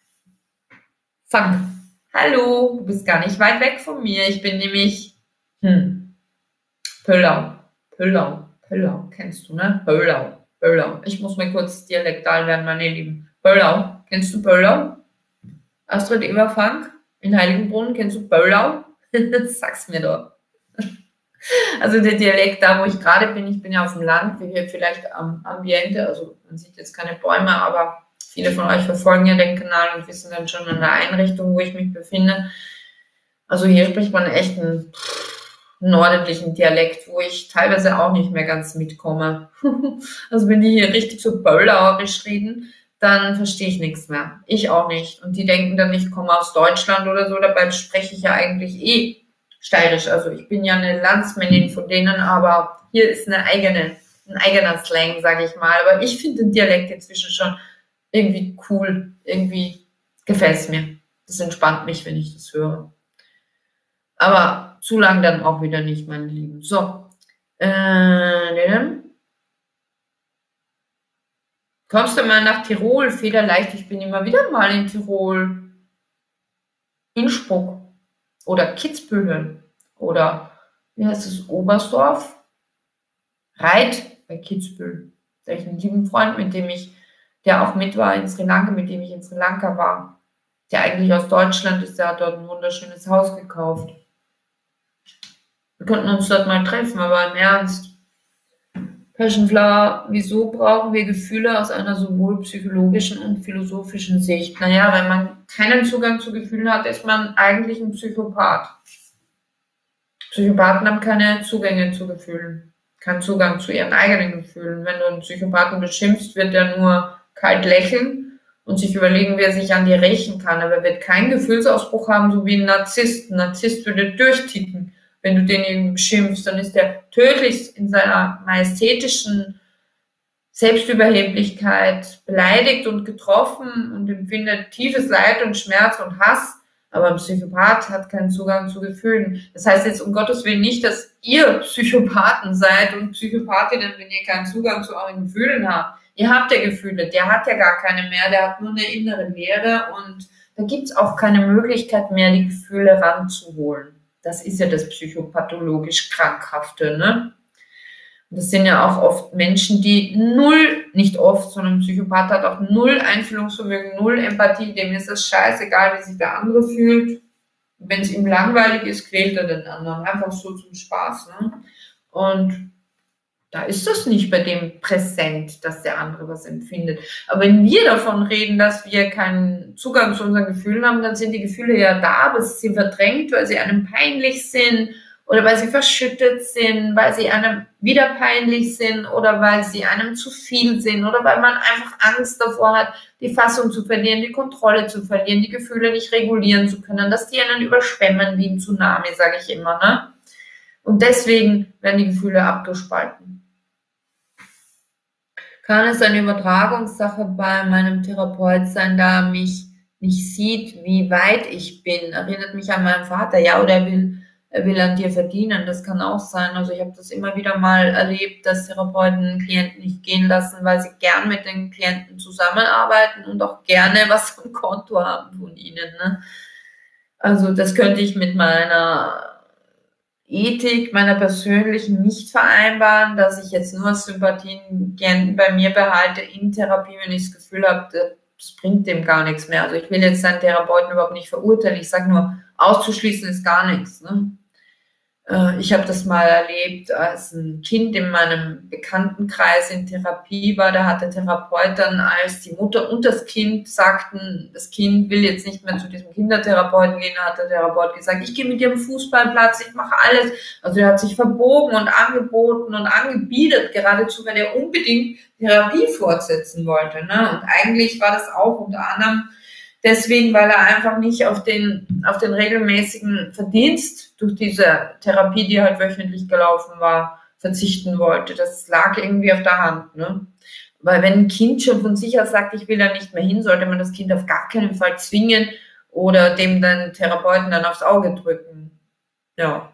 Speaker 2: Funk. Hallo, du bist gar nicht weit weg von mir. Ich bin nämlich Pöllau. Kennst du, ne? Pöllau. Ich muss mir kurz dialektal werden, meine Lieben. Pöllau. Kennst du Pöllau? Astrid Eva Funk in Heiligenbrunn. Kennst du Pöllau? Sag's mir doch. Also der Dialekt, da wo ich gerade bin, ich bin ja auf dem Land, wie hier vielleicht am Ambiente, also man sieht jetzt keine Bäume, aber viele von euch verfolgen ja den Kanal und wissen dann schon an der Einrichtung, wo ich mich befinde. Also hier spricht man echt einen nordentlichen Dialekt, wo ich teilweise auch nicht mehr ganz mitkomme. Also wenn die hier richtig so böllerisch reden, dann verstehe ich nichts mehr. Ich auch nicht. Und die denken dann, ich komme aus Deutschland oder so, dabei spreche ich ja eigentlich steirisch. Also ich bin ja eine Landsmännin von denen, aber hier ist ein eigener Slang, sage ich mal. Aber ich finde den Dialekt inzwischen schon irgendwie cool. Irgendwie gefällt es mir. Das entspannt mich, wenn ich das höre. Aber zu lang dann auch wieder nicht, meine Lieben. So. Kommst du mal nach Tirol? Federleicht, ich bin immer wieder mal in Tirol. Innsbruck. Oder Kitzbühel oder wie heißt es, Oberstdorf, Reit bei Kitzbühel. Da habe ich einen lieben Freund, der auch mit war in Sri Lanka, mit dem ich in Sri Lanka war, der eigentlich aus Deutschland ist, der hat dort ein wunderschönes Haus gekauft. Wir konnten uns dort mal treffen, aber im Ernst. Passion Flower, wieso brauchen wir Gefühle aus einer sowohl psychologischen und philosophischen Sicht? Naja, wenn man keinen Zugang zu Gefühlen hat, ist man eigentlich ein Psychopath. Psychopathen haben keine Zugänge zu Gefühlen, keinen Zugang zu ihren eigenen Gefühlen. Wenn du einen Psychopathen beschimpfst, wird er nur kalt lächeln und sich überlegen, wie er sich an dir rächen kann. Aber er wird keinen Gefühlsausbruch haben, so wie ein Narzisst. Ein Narzisst würde durchticken. Wenn du den eben beschimpfst, dann ist er tödlich in seiner majestätischen Selbstüberheblichkeit beleidigt und getroffen und empfindet tiefes Leid und Schmerz und Hass. Aber ein Psychopath hat keinen Zugang zu Gefühlen. Das heißt jetzt um Gottes Willen nicht, dass ihr Psychopathen seid und Psychopathinnen, wenn ihr keinen Zugang zu euren Gefühlen habt. Ihr habt ja Gefühle, der hat ja gar keine mehr, der hat nur eine innere Leere und da gibt es auch keine Möglichkeit mehr, die Gefühle ranzuholen. Das ist ja das psychopathologisch Krankhafte, ne? Und das sind ja auch oft Menschen, die nicht oft, sondern ein Psychopath hat auch 0 Einfühlungsvermögen, 0 Empathie, dem ist das scheißegal, wie sich der andere fühlt. wenn es ihm langweilig ist, quält er den anderen. Einfach so zum Spaß. Ne? Und da ist das nicht bei dem präsent, dass der andere was empfindet. Aber wenn wir davon reden, dass wir keinen Zugang zu unseren Gefühlen haben, dann sind die Gefühle ja da, aber sie sind verdrängt, weil sie einem peinlich sind oder weil sie verschüttet sind, weil sie einem wieder peinlich sind oder weil sie einem zu viel sind oder weil man einfach Angst davor hat, die Fassung zu verlieren, die Kontrolle zu verlieren, die Gefühle nicht regulieren zu können, dass die einen überschwemmen wie ein Tsunami, sage ich immer. Ne? Und deswegen werden die Gefühle abgespalten. Kann es eine Übertragungssache bei meinem Therapeut sein, da er mich nicht sieht, wie weit ich bin? Erinnert mich an meinen Vater, ja, oder er will an dir verdienen, das kann auch sein. Also ich habe das immer wieder mal erlebt, dass Therapeuten Klienten nicht gehen lassen, weil sie gern mit den Klienten zusammenarbeiten und auch gerne was am Konto haben von ihnen. Ne? Also das könnte ich mit meiner Ethik, meiner persönlichen nicht vereinbaren, dass ich jetzt nur Sympathien gern bei mir behalte in Therapie, wenn ich das Gefühl habe, das bringt dem gar nichts mehr. Also ich will jetzt seinen Therapeuten überhaupt nicht verurteilen, ich sage nur, auszuschließen ist gar nichts. Ne? Ich habe das mal erlebt, als ein Kind in meinem Bekanntenkreis in Therapie war, da hat der Therapeut dann, als die Mutter und das Kind sagten, das Kind will jetzt nicht mehr zu diesem Kindertherapeuten gehen, hat der Therapeut gesagt, ich gehe mit dir am Fußballplatz, ich mache alles. Also er hat sich verbogen und angeboten und angebietet, geradezu, weil er unbedingt Therapie fortsetzen wollte. Ne? Und eigentlich war das auch unter anderem deswegen, weil er einfach nicht auf den regelmäßigen Verdienst durch diese Therapie, die halt wöchentlich gelaufen war, verzichten wollte. Das lag irgendwie auf der Hand. Ne? Weil wenn ein Kind schon von sich aus sagt, ich will da nicht mehr hin, sollte man das Kind auf gar keinen Fall zwingen oder dem den Therapeuten dann aufs Auge drücken. Ja.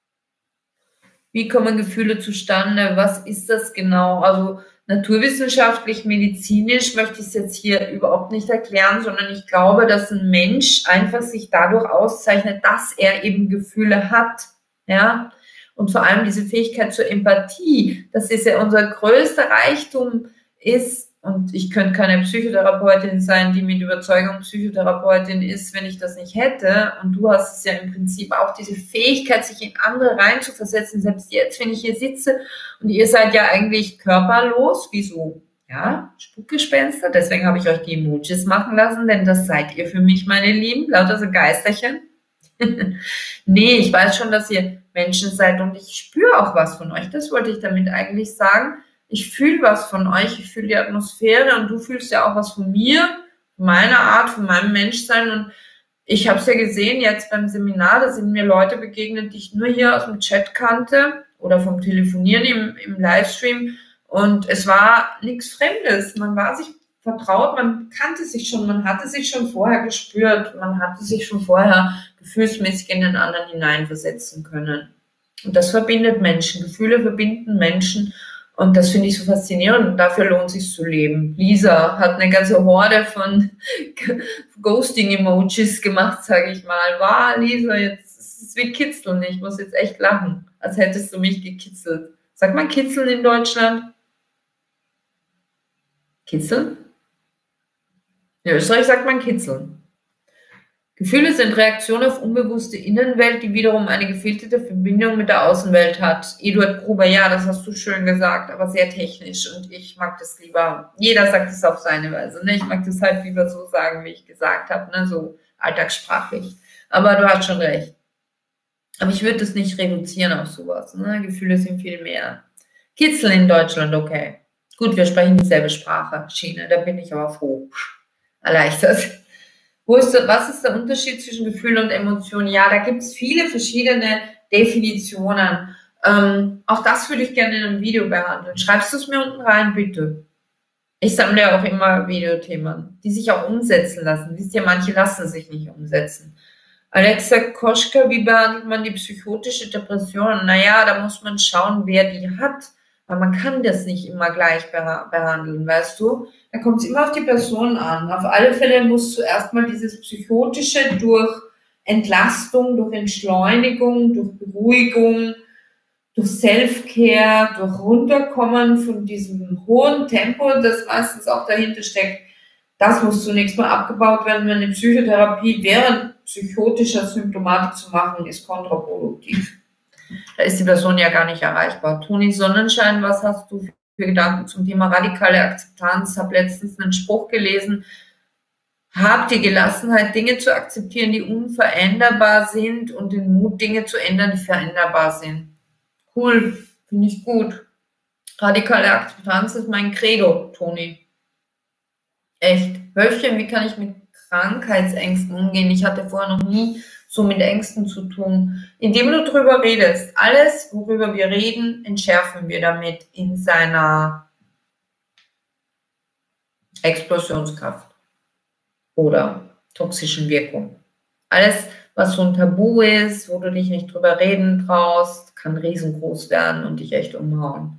Speaker 2: Wie kommen Gefühle zustande? Was ist das genau? Also naturwissenschaftlich, medizinisch möchte ich es jetzt hier überhaupt nicht erklären, sondern ich glaube, dass ein Mensch einfach sich dadurch auszeichnet, dass er eben Gefühle hat, ja, und vor allem diese Fähigkeit zur Empathie, dass es ja unser größter Reichtum ist. Und ich könnte keine Psychotherapeutin sein, die mit Überzeugung Psychotherapeutin ist, wenn ich das nicht hätte. Und du hast es ja im Prinzip auch, diese Fähigkeit, sich in andere reinzuversetzen. Selbst jetzt, wenn ich hier sitze und ihr seid ja eigentlich körperlos, wie so, ja, Spukgespenster. Deswegen habe ich euch die Emojis machen lassen, denn das seid ihr für mich, meine Lieben, lauter so Geisterchen. Nee, ich weiß schon, dass ihr Menschen seid und ich spüre auch was von euch. Das wollte ich damit eigentlich sagen. Ich fühle was von euch, ich fühle die Atmosphäre und du fühlst ja auch was von mir, von meiner Art, von meinem Menschsein. Und ich habe es ja gesehen jetzt beim Seminar, da sind mir Leute begegnet, die ich nur hier aus dem Chat kannte oder vom Telefonieren im Livestream. Und es war nichts Fremdes. Man war sich vertraut, man kannte sich schon, man hatte sich schon vorher gespürt, man hatte sich schon vorher gefühlsmäßig in den anderen hineinversetzen können. Und das verbindet Menschen. Gefühle verbinden Menschen. Und das finde ich so faszinierend und dafür lohnt es sich zu leben. Lisa hat eine ganze Horde von Ghosting-Emojis gemacht, sage ich mal. Wow, Lisa, jetzt ist es wie Kitzeln. Ich muss jetzt echt lachen, als hättest du mich gekitzelt. Sagt man Kitzeln in Deutschland? Kitzeln? In Österreich sagt man Kitzeln. Gefühle sind Reaktionen auf unbewusste Innenwelt, die wiederum eine gefilterte Verbindung mit der Außenwelt hat. Eduard Gruber, ja, das hast du schön gesagt, aber sehr technisch und ich mag das lieber, jeder sagt es auf seine Weise, ne? Ich mag das halt lieber so sagen, wie ich gesagt habe, ne? So alltagssprachlich. Aber du hast schon recht. Aber ich würde das nicht reduzieren auf sowas, ne? Gefühle sind viel mehr. Kitzeln in Deutschland, okay. Gut, wir sprechen dieselbe Sprache, Schiene, da bin ich aber froh. Erleichtert. Was ist der Unterschied zwischen Gefühl und Emotion? Ja, da gibt es viele verschiedene Definitionen. Auch das würde ich gerne in einem Video behandeln. Schreibst du es mir unten rein, bitte. Ich sammle ja auch immer Videothemen, die sich auch umsetzen lassen. Wisst ihr, manche lassen sich nicht umsetzen. Alexa Koschka, wie behandelt man die psychotische Depression? Naja, da muss man schauen, wer die hat. Weil man kann das nicht immer gleich behandeln, weißt du? Da kommt es immer auf die Person an. Auf alle Fälle muss zuerst mal dieses Psychotische durch Entlastung, durch Entschleunigung, durch Beruhigung, durch Self-Care, durch Runterkommen von diesem hohen Tempo, das meistens auch dahinter steckt. Das muss zunächst mal abgebaut werden, wenn eine Psychotherapie während psychotischer Symptomatik zu machen, ist kontraproduktiv. Da ist die Person ja gar nicht erreichbar. Toni Sonnenschein, was hast du für Gedanken zum Thema radikale Akzeptanz? Ich habe letztens einen Spruch gelesen, hab die Gelassenheit, Dinge zu akzeptieren, die unveränderbar sind und den Mut, Dinge zu ändern, die veränderbar sind. Cool, finde ich gut. Radikale Akzeptanz ist mein Credo, Toni. Echt. Wölfchen, wie kann ich mit Krankheitsängsten umgehen? Ich hatte vorher noch nie so mit Ängsten zu tun. Indem du drüber redest. Alles, worüber wir reden, entschärfen wir damit in seiner Explosionskraft oder toxischen Wirkung. Alles, was so ein Tabu ist, wo du dich nicht drüber reden traust, kann riesengroß werden und dich echt umhauen.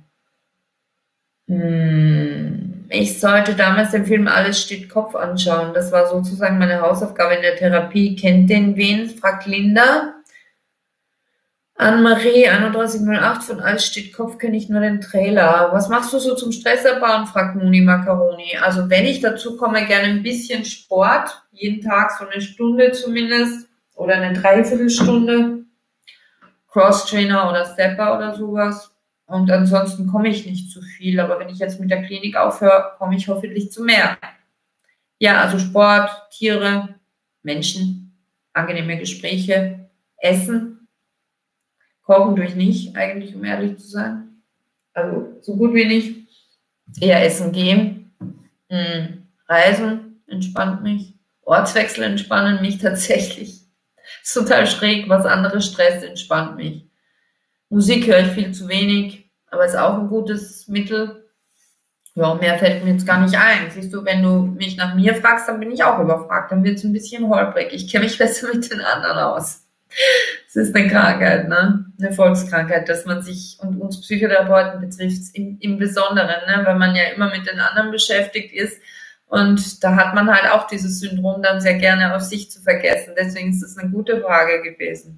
Speaker 2: Ich sollte damals den Film Alles steht Kopf anschauen. Das war sozusagen meine Hausaufgabe in der Therapie. Kennt den wen? Fragt Linda. Anne-Marie 3108 von Alles steht Kopf kenne ich nur den Trailer. Was machst du so zum Stressabbauen? Fragt Moni Macaroni. Also wenn ich dazu komme, gerne ein bisschen Sport. Jeden Tag so eine Stunde zumindest oder eine Dreiviertelstunde. Cross-Trainer oder Stepper oder sowas. Und ansonsten komme ich nicht zu viel. Aber wenn ich jetzt mit der Klinik aufhöre, komme ich hoffentlich zu mehr. Ja, also Sport, Tiere, Menschen, angenehme Gespräche, Essen. Kochen tue ich nicht, eigentlich, um ehrlich zu sein. Also so gut wie nicht. Eher essen gehen. Reisen entspannt mich. Ortswechsel entspannen mich tatsächlich. Ist total schräg, was andere stresst, entspannt mich. Musik höre ich viel zu wenig, aber ist auch ein gutes Mittel. Ja, mehr fällt mir jetzt gar nicht ein. Siehst du, wenn du mich nach mir fragst, dann bin ich auch überfragt. Dann wird es ein bisschen holprig. Ich kenne mich besser mit den anderen aus. Das ist eine Krankheit, ne? Eine Volkskrankheit, dass man sich und uns Psychotherapeuten betrifft im Besonderen, ne? Weil man ja immer mit den anderen beschäftigt ist. Und da hat man halt auch dieses Syndrom dann sehr gerne auf sich zu vergessen. Deswegen ist es eine gute Frage gewesen.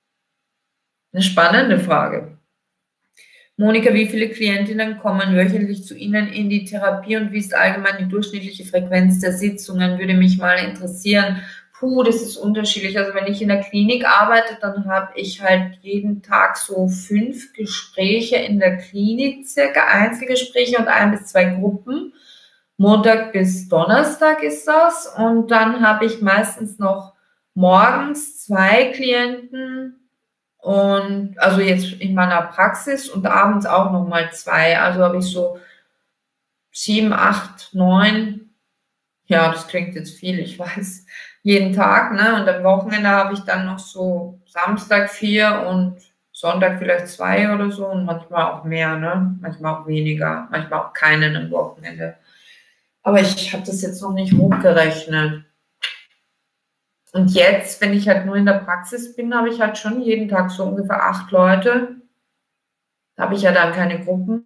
Speaker 2: Eine spannende Frage. Monika, wie viele Klientinnen kommen wöchentlich zu Ihnen in die Therapie und wie ist allgemein die durchschnittliche Frequenz der Sitzungen? Würde mich mal interessieren. Puh, das ist unterschiedlich. Also wenn ich in der Klinik arbeite, dann habe ich halt jeden Tag so 5 Gespräche in der Klinik, circa Einzelgespräche und 1 bis 2 Gruppen. Montag bis Donnerstag ist das. Und dann habe ich meistens noch morgens 2 Klienten und also jetzt in meiner Praxis und abends auch nochmal 2. Also habe ich so 7, 8, 9. Ja, das klingt jetzt viel, ich weiß. Jeden Tag, ne? Und am Wochenende habe ich dann noch so Samstag 4 und Sonntag vielleicht 2 oder so und manchmal auch mehr, ne? Manchmal auch weniger, manchmal auch keinen am Wochenende. Aber ich habe das jetzt noch nicht hochgerechnet. Und jetzt, wenn ich halt nur in der Praxis bin, habe ich halt schon jeden Tag so ungefähr 8 Leute. Da habe ich ja dann keine Gruppen.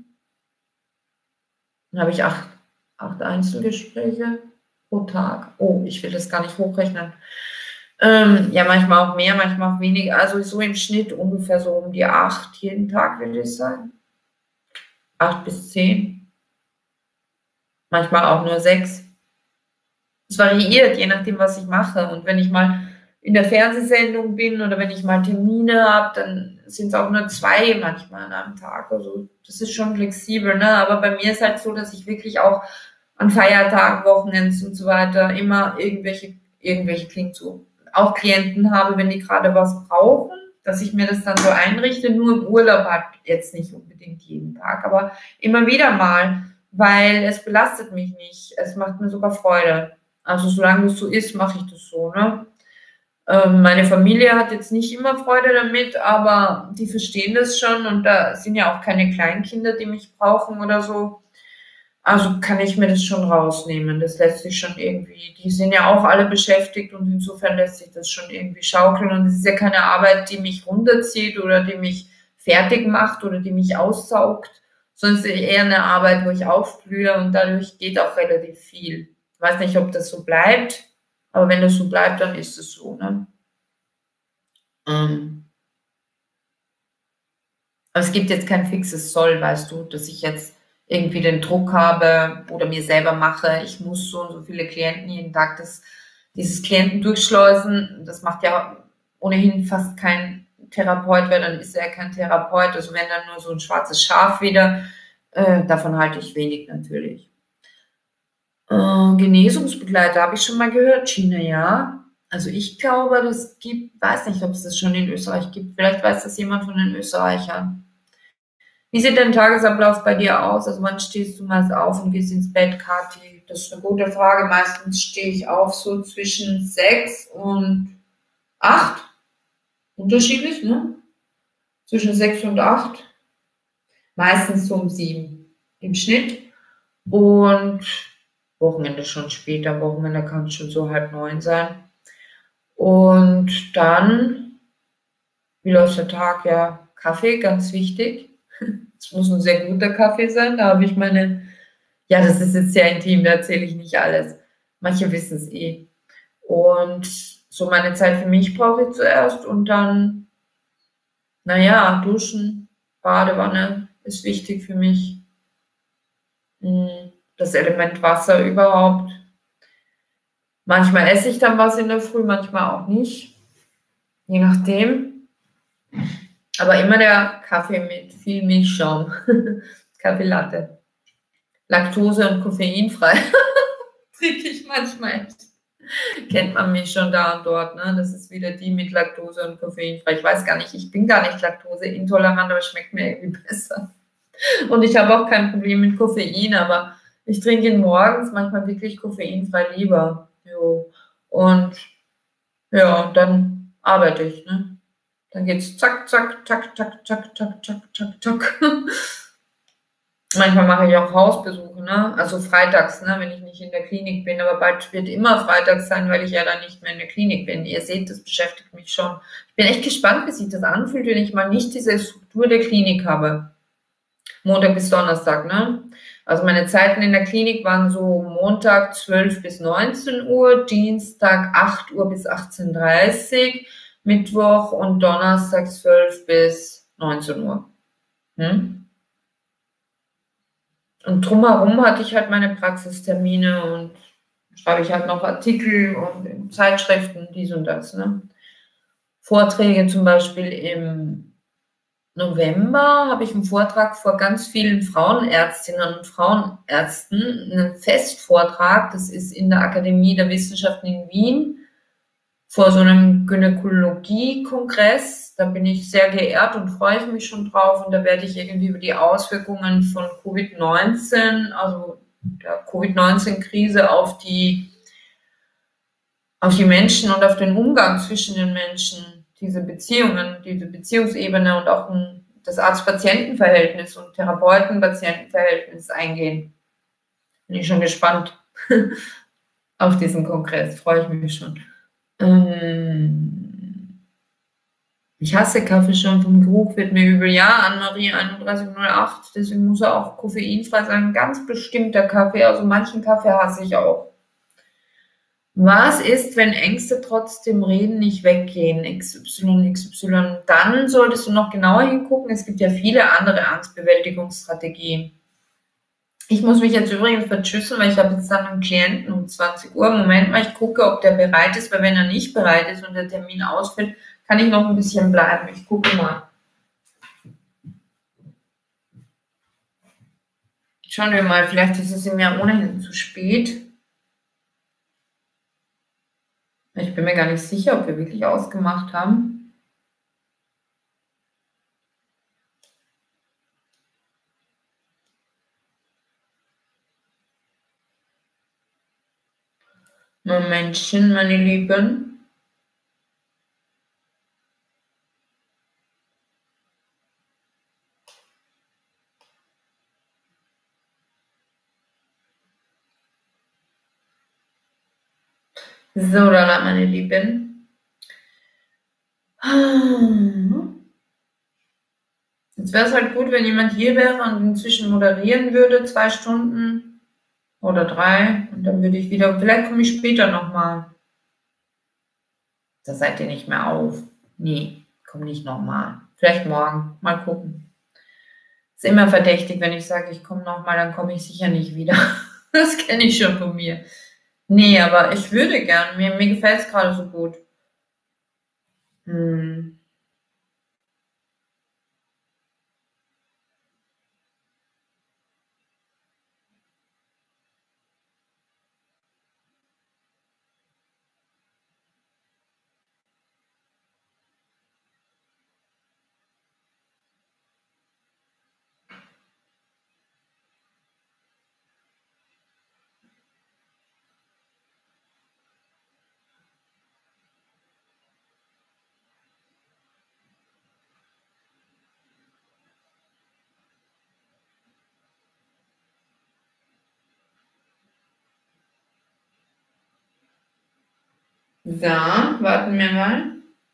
Speaker 2: Dann habe ich 8 Einzelgespräche pro Tag. Oh, ich will das gar nicht hochrechnen. Ja, manchmal auch mehr, manchmal auch weniger. Also so im Schnitt ungefähr so um die 8 jeden Tag, würde ich sagen. 8 bis 10. Manchmal auch nur 6. Es variiert, je nachdem, was ich mache. Und wenn ich mal in der Fernsehsendung bin oder wenn ich mal Termine habe, dann sind es auch nur 2 manchmal an einem Tag. Also das ist schon flexibel, ne? Aber bei mir ist halt so, dass ich wirklich auch an Feiertagen, Wochenends und so weiter immer irgendwelche klingt so, auch Klienten habe, wenn die gerade was brauchen, dass ich mir das dann so einrichte, nur im Urlaub halt jetzt nicht unbedingt jeden Tag, aber immer wieder mal, weil es belastet mich nicht. Es macht mir sogar Freude. Also solange das so ist, mache ich das so, ne? Meine Familie hat jetzt nicht immer Freude damit, aber die verstehen das schon und da sind ja auch keine Kleinkinder, die mich brauchen oder so. Also kann ich mir das schon rausnehmen. Das lässt sich schon irgendwie, die sind ja auch alle beschäftigt und insofern lässt sich das schon irgendwie schaukeln und es ist ja keine Arbeit, die mich runterzieht oder die mich fertig macht oder die mich aussaugt, sondern es ist eher eine Arbeit, wo ich aufblühe und dadurch geht auch relativ viel. Ich weiß nicht, ob das so bleibt, aber wenn das so bleibt, dann ist es so, ne? Aber es gibt jetzt kein fixes Soll, weißt du, dass ich jetzt irgendwie den Druck habe oder mir selber mache, ich muss so und so viele Klienten jeden Tag, das dieses Klienten durchschleusen, das macht ja ohnehin fast kein Therapeut, weil dann ist er kein Therapeut. Also wenn dann nur so ein schwarzes Schaf wieder, davon halte ich wenig natürlich. Genesungsbegleiter habe ich schon mal gehört, China, ja. Also ich glaube, das gibt, weiß nicht, ob es das schon in Österreich gibt. Vielleicht weiß das jemand von den Österreichern. Wie sieht dein Tagesablauf bei dir aus? Also wann stehst du meist auf und gehst ins Bett, Kathi? Das ist eine gute Frage. Meistens stehe ich auf so zwischen 6 und 8. Unterschiedlich, ne? Zwischen 6 und 8. Meistens so um 7 im Schnitt. Und Wochenende schon später. Wochenende kann es schon so 8:30 sein. Und dann, wie läuft der Tag? Ja, Kaffee, ganz wichtig. Es muss ein sehr guter Kaffee sein. Da habe ich meine, ja, das ist jetzt sehr intim, da erzähle ich nicht alles. Manche wissen es eh. Und so meine Zeit für mich brauche ich zuerst und dann, naja, duschen, Badewanne ist wichtig für mich. Das Element Wasser überhaupt. Manchmal esse ich dann was in der Früh, manchmal auch nicht. Je nachdem. Aber immer der Kaffee mit viel Milchschaum. Kaffee Latte. Laktose- und koffeinfrei. Trinke ich manchmal. Kennt man mich schon da und dort, ne? Das ist wieder die mit Laktose und koffeinfrei. Ich weiß gar nicht, ich bin gar nicht laktoseintolerant, aber es schmeckt mir irgendwie besser. Und ich habe auch kein Problem mit Koffein, aber ich trinke ihn morgens manchmal wirklich koffeinfrei lieber. Jo. Und ja, dann arbeite ich, ne? Dann geht's zack, zack, zack, zack, zack, zack, zack, zack, zack. Manchmal mache ich auch Hausbesuche, ne? Also freitags, ne? Wenn ich nicht in der Klinik bin, aber bald wird immer freitags sein, weil ich ja dann nicht mehr in der Klinik bin. Ihr seht, das beschäftigt mich schon. Ich bin echt gespannt, wie sich das anfühlt, wenn ich mal nicht diese Struktur der Klinik habe. Montag bis Donnerstag, ne? Also meine Zeiten in der Klinik waren so Montag 12 bis 19 Uhr, Dienstag 8 Uhr bis 18:30 Uhr, Mittwoch und Donnerstag 12 bis 19 Uhr. Und drumherum hatte ich halt meine Praxistermine und schreibe ich halt noch Artikel und Zeitschriften, dies und das, ne? Vorträge zum Beispiel im November habe ich einen Vortrag vor ganz vielen Frauenärztinnen und Frauenärzten, einen Festvortrag, das ist in der Akademie der Wissenschaften in Wien, vor so einem Gynäkologie-Kongress. Da bin ich sehr geehrt und freue ich mich schon drauf und da werde ich irgendwie über die Auswirkungen von Covid-19, also der Covid-19-Krise auf die Menschen und auf den Umgang zwischen den Menschen, diese Beziehungen, diese Beziehungsebene und auch das Arzt-Patienten-Verhältnis und Therapeuten-Patienten-Verhältnis eingehen. Bin ich schon gespannt auf diesen Kongress, freue ich mich schon. Ich hasse Kaffee schon, vom Geruch wird mir übel. Ja, Anne-Marie 3108, deswegen muss er auch koffeinfrei sein. Ganz bestimmter Kaffee, also manchen Kaffee hasse ich auch. Was ist, wenn Ängste trotzdem reden, nicht weggehen? XY, XY. Dann solltest du noch genauer hingucken. Es gibt ja viele andere Angstbewältigungsstrategien. Ich muss mich jetzt übrigens vertschüssen, weil ich habe jetzt dann einen Klienten um 20 Uhr. Moment mal, ich gucke, ob der bereit ist, weil wenn er nicht bereit ist und der Termin ausfällt, kann ich noch ein bisschen bleiben. Ich gucke mal. Schauen wir mal, vielleicht ist es ihm ja ohnehin zu spät. Ich bin mir gar nicht sicher, ob wir wirklich ausgemacht haben. Momentchen, meine Lieben. So, dann meine Lieben. Jetzt wäre es halt gut, wenn jemand hier wäre und inzwischen moderieren würde, 2 Stunden oder 3. Und dann würde ich wieder, vielleicht komme ich später nochmal. Da seid ihr nicht mehr auf. Nee, komm nicht nochmal. Vielleicht morgen. Mal gucken. Ist immer verdächtig, wenn ich sage, ich komme nochmal, dann komme ich sicher nicht wieder. Das kenne ich schon von mir. Nee, aber ich würde gern. Mir gefällt es gerade so gut. Hm. So, warten wir mal.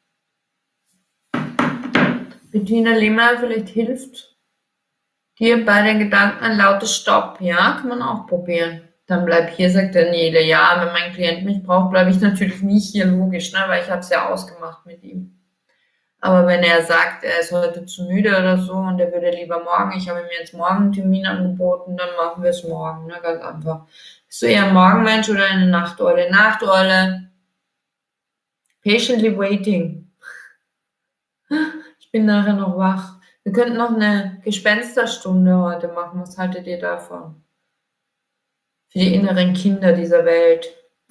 Speaker 2: Bettina Lehmann, vielleicht hilft dir bei den Gedanken ein lautes Stopp. Ja, kann man auch probieren. Dann bleib hier, sagt Daniele. Ja, wenn mein Klient mich braucht, bleibe ich natürlich nicht hier, logisch, ne, weil ich habe es ja ausgemacht mit ihm. Aber wenn er sagt, er ist heute zu müde oder so und er würde lieber morgen, ich habe ihm jetzt morgen einen Termin angeboten, dann machen wir es morgen, ne, ganz einfach. Bist du eher ein Morgenmensch oder eine Nachteule? Nachteule. Patiently waiting. Ich bin nachher noch wach. Wir könnten noch eine Gespensterstunde heute machen. Was haltet ihr davon? Für die inneren Kinder dieser Welt.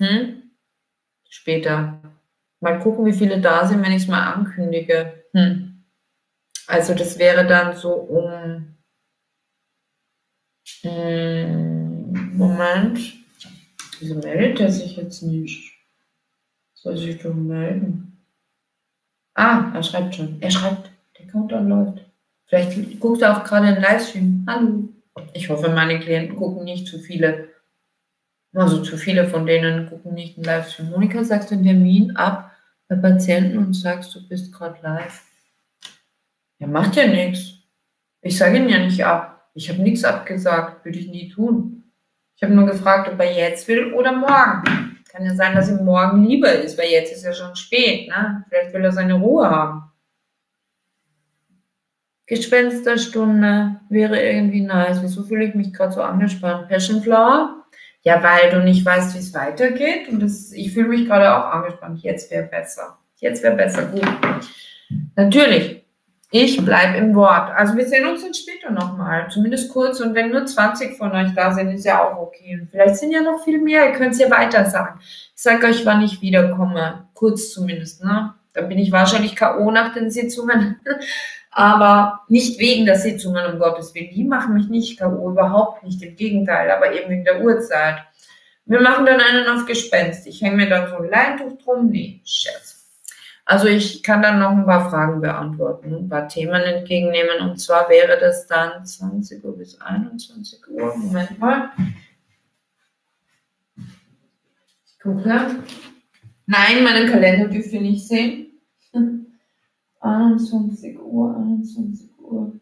Speaker 2: Später. Mal gucken, wie viele da sind, wenn ich es mal ankündige. Also das wäre dann so um... Moment. Wieso meldet er sich jetzt nicht? Soll sich doch melden. Ah, er schreibt schon. Er schreibt. Der Countdown läuft. Vielleicht guckt er auch gerade einen Livestream. Hallo. Ich hoffe, meine Klienten gucken nicht zu viele. Also zu viele von denen gucken nicht einen Livestream. Monika, sagst du den Termin ab bei Patienten und sagst, du bist gerade live? Ja, macht ja nichts. Ich sage ihn ja nicht ab. Ich habe nichts abgesagt. Würde ich nie tun. Ich habe nur gefragt, ob er jetzt will oder morgen. Kann ja sein, dass ihm morgen lieber ist, weil jetzt ist ja schon spät. Ne? Vielleicht will er seine Ruhe haben. Gespensterstunde wäre irgendwie nice. Wieso fühle ich mich gerade so angespannt? Passion Flower? Ja, weil du nicht weißt, wie es weitergeht. Und ich fühle mich gerade auch angespannt. Jetzt wäre besser. Jetzt wäre besser. Gut. Natürlich. Ich bleibe im Wort. Also wir sehen uns dann später nochmal. Zumindest kurz. Und wenn nur 20 von euch da sind, ist ja auch okay. Und vielleicht sind ja noch viel mehr. Ihr könnt es ja weiter sagen. Ich sage euch, wann ich wiederkomme. Kurz zumindest. Ne? Dann bin ich wahrscheinlich K.O. nach den Sitzungen. Aber nicht wegen der Sitzungen, um Gottes Willen. Die machen mich nicht K.O., überhaupt nicht, im Gegenteil, aber eben wegen der Uhrzeit. Wir machen dann einen auf Gespenst. Ich hänge mir dann so ein Leintuch drum. Nee, Scherz. Also ich kann dann noch ein paar Fragen beantworten, ein paar Themen entgegennehmen. Und zwar wäre das dann 20 Uhr bis 21 Uhr. Moment mal. Ich gucke. Nein, meinen Kalender dürft ihr nicht sehen. 21 Uhr, 21 Uhr.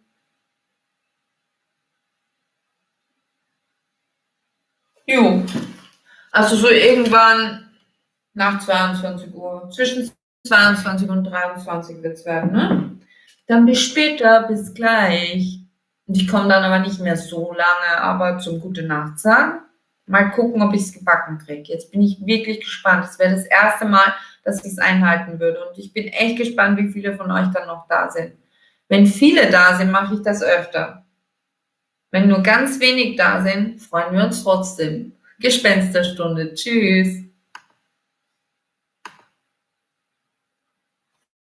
Speaker 2: Jo. Also so irgendwann nach 22 Uhr. Zwischen 22 und 23 wird es werden, ne? Dann bis später, bis gleich. Und ich komme dann aber nicht mehr so lange, aber zum Gute Nacht sagen. Mal gucken, ob ich es gebacken kriege. Jetzt bin ich wirklich gespannt. Das wäre das erste Mal, dass ich es einhalten würde. Und ich bin echt gespannt, wie viele von euch dann noch da sind. Wenn viele da sind, mache ich das öfter. Wenn nur ganz wenig da sind, freuen wir uns trotzdem. Gespensterstunde. Tschüss.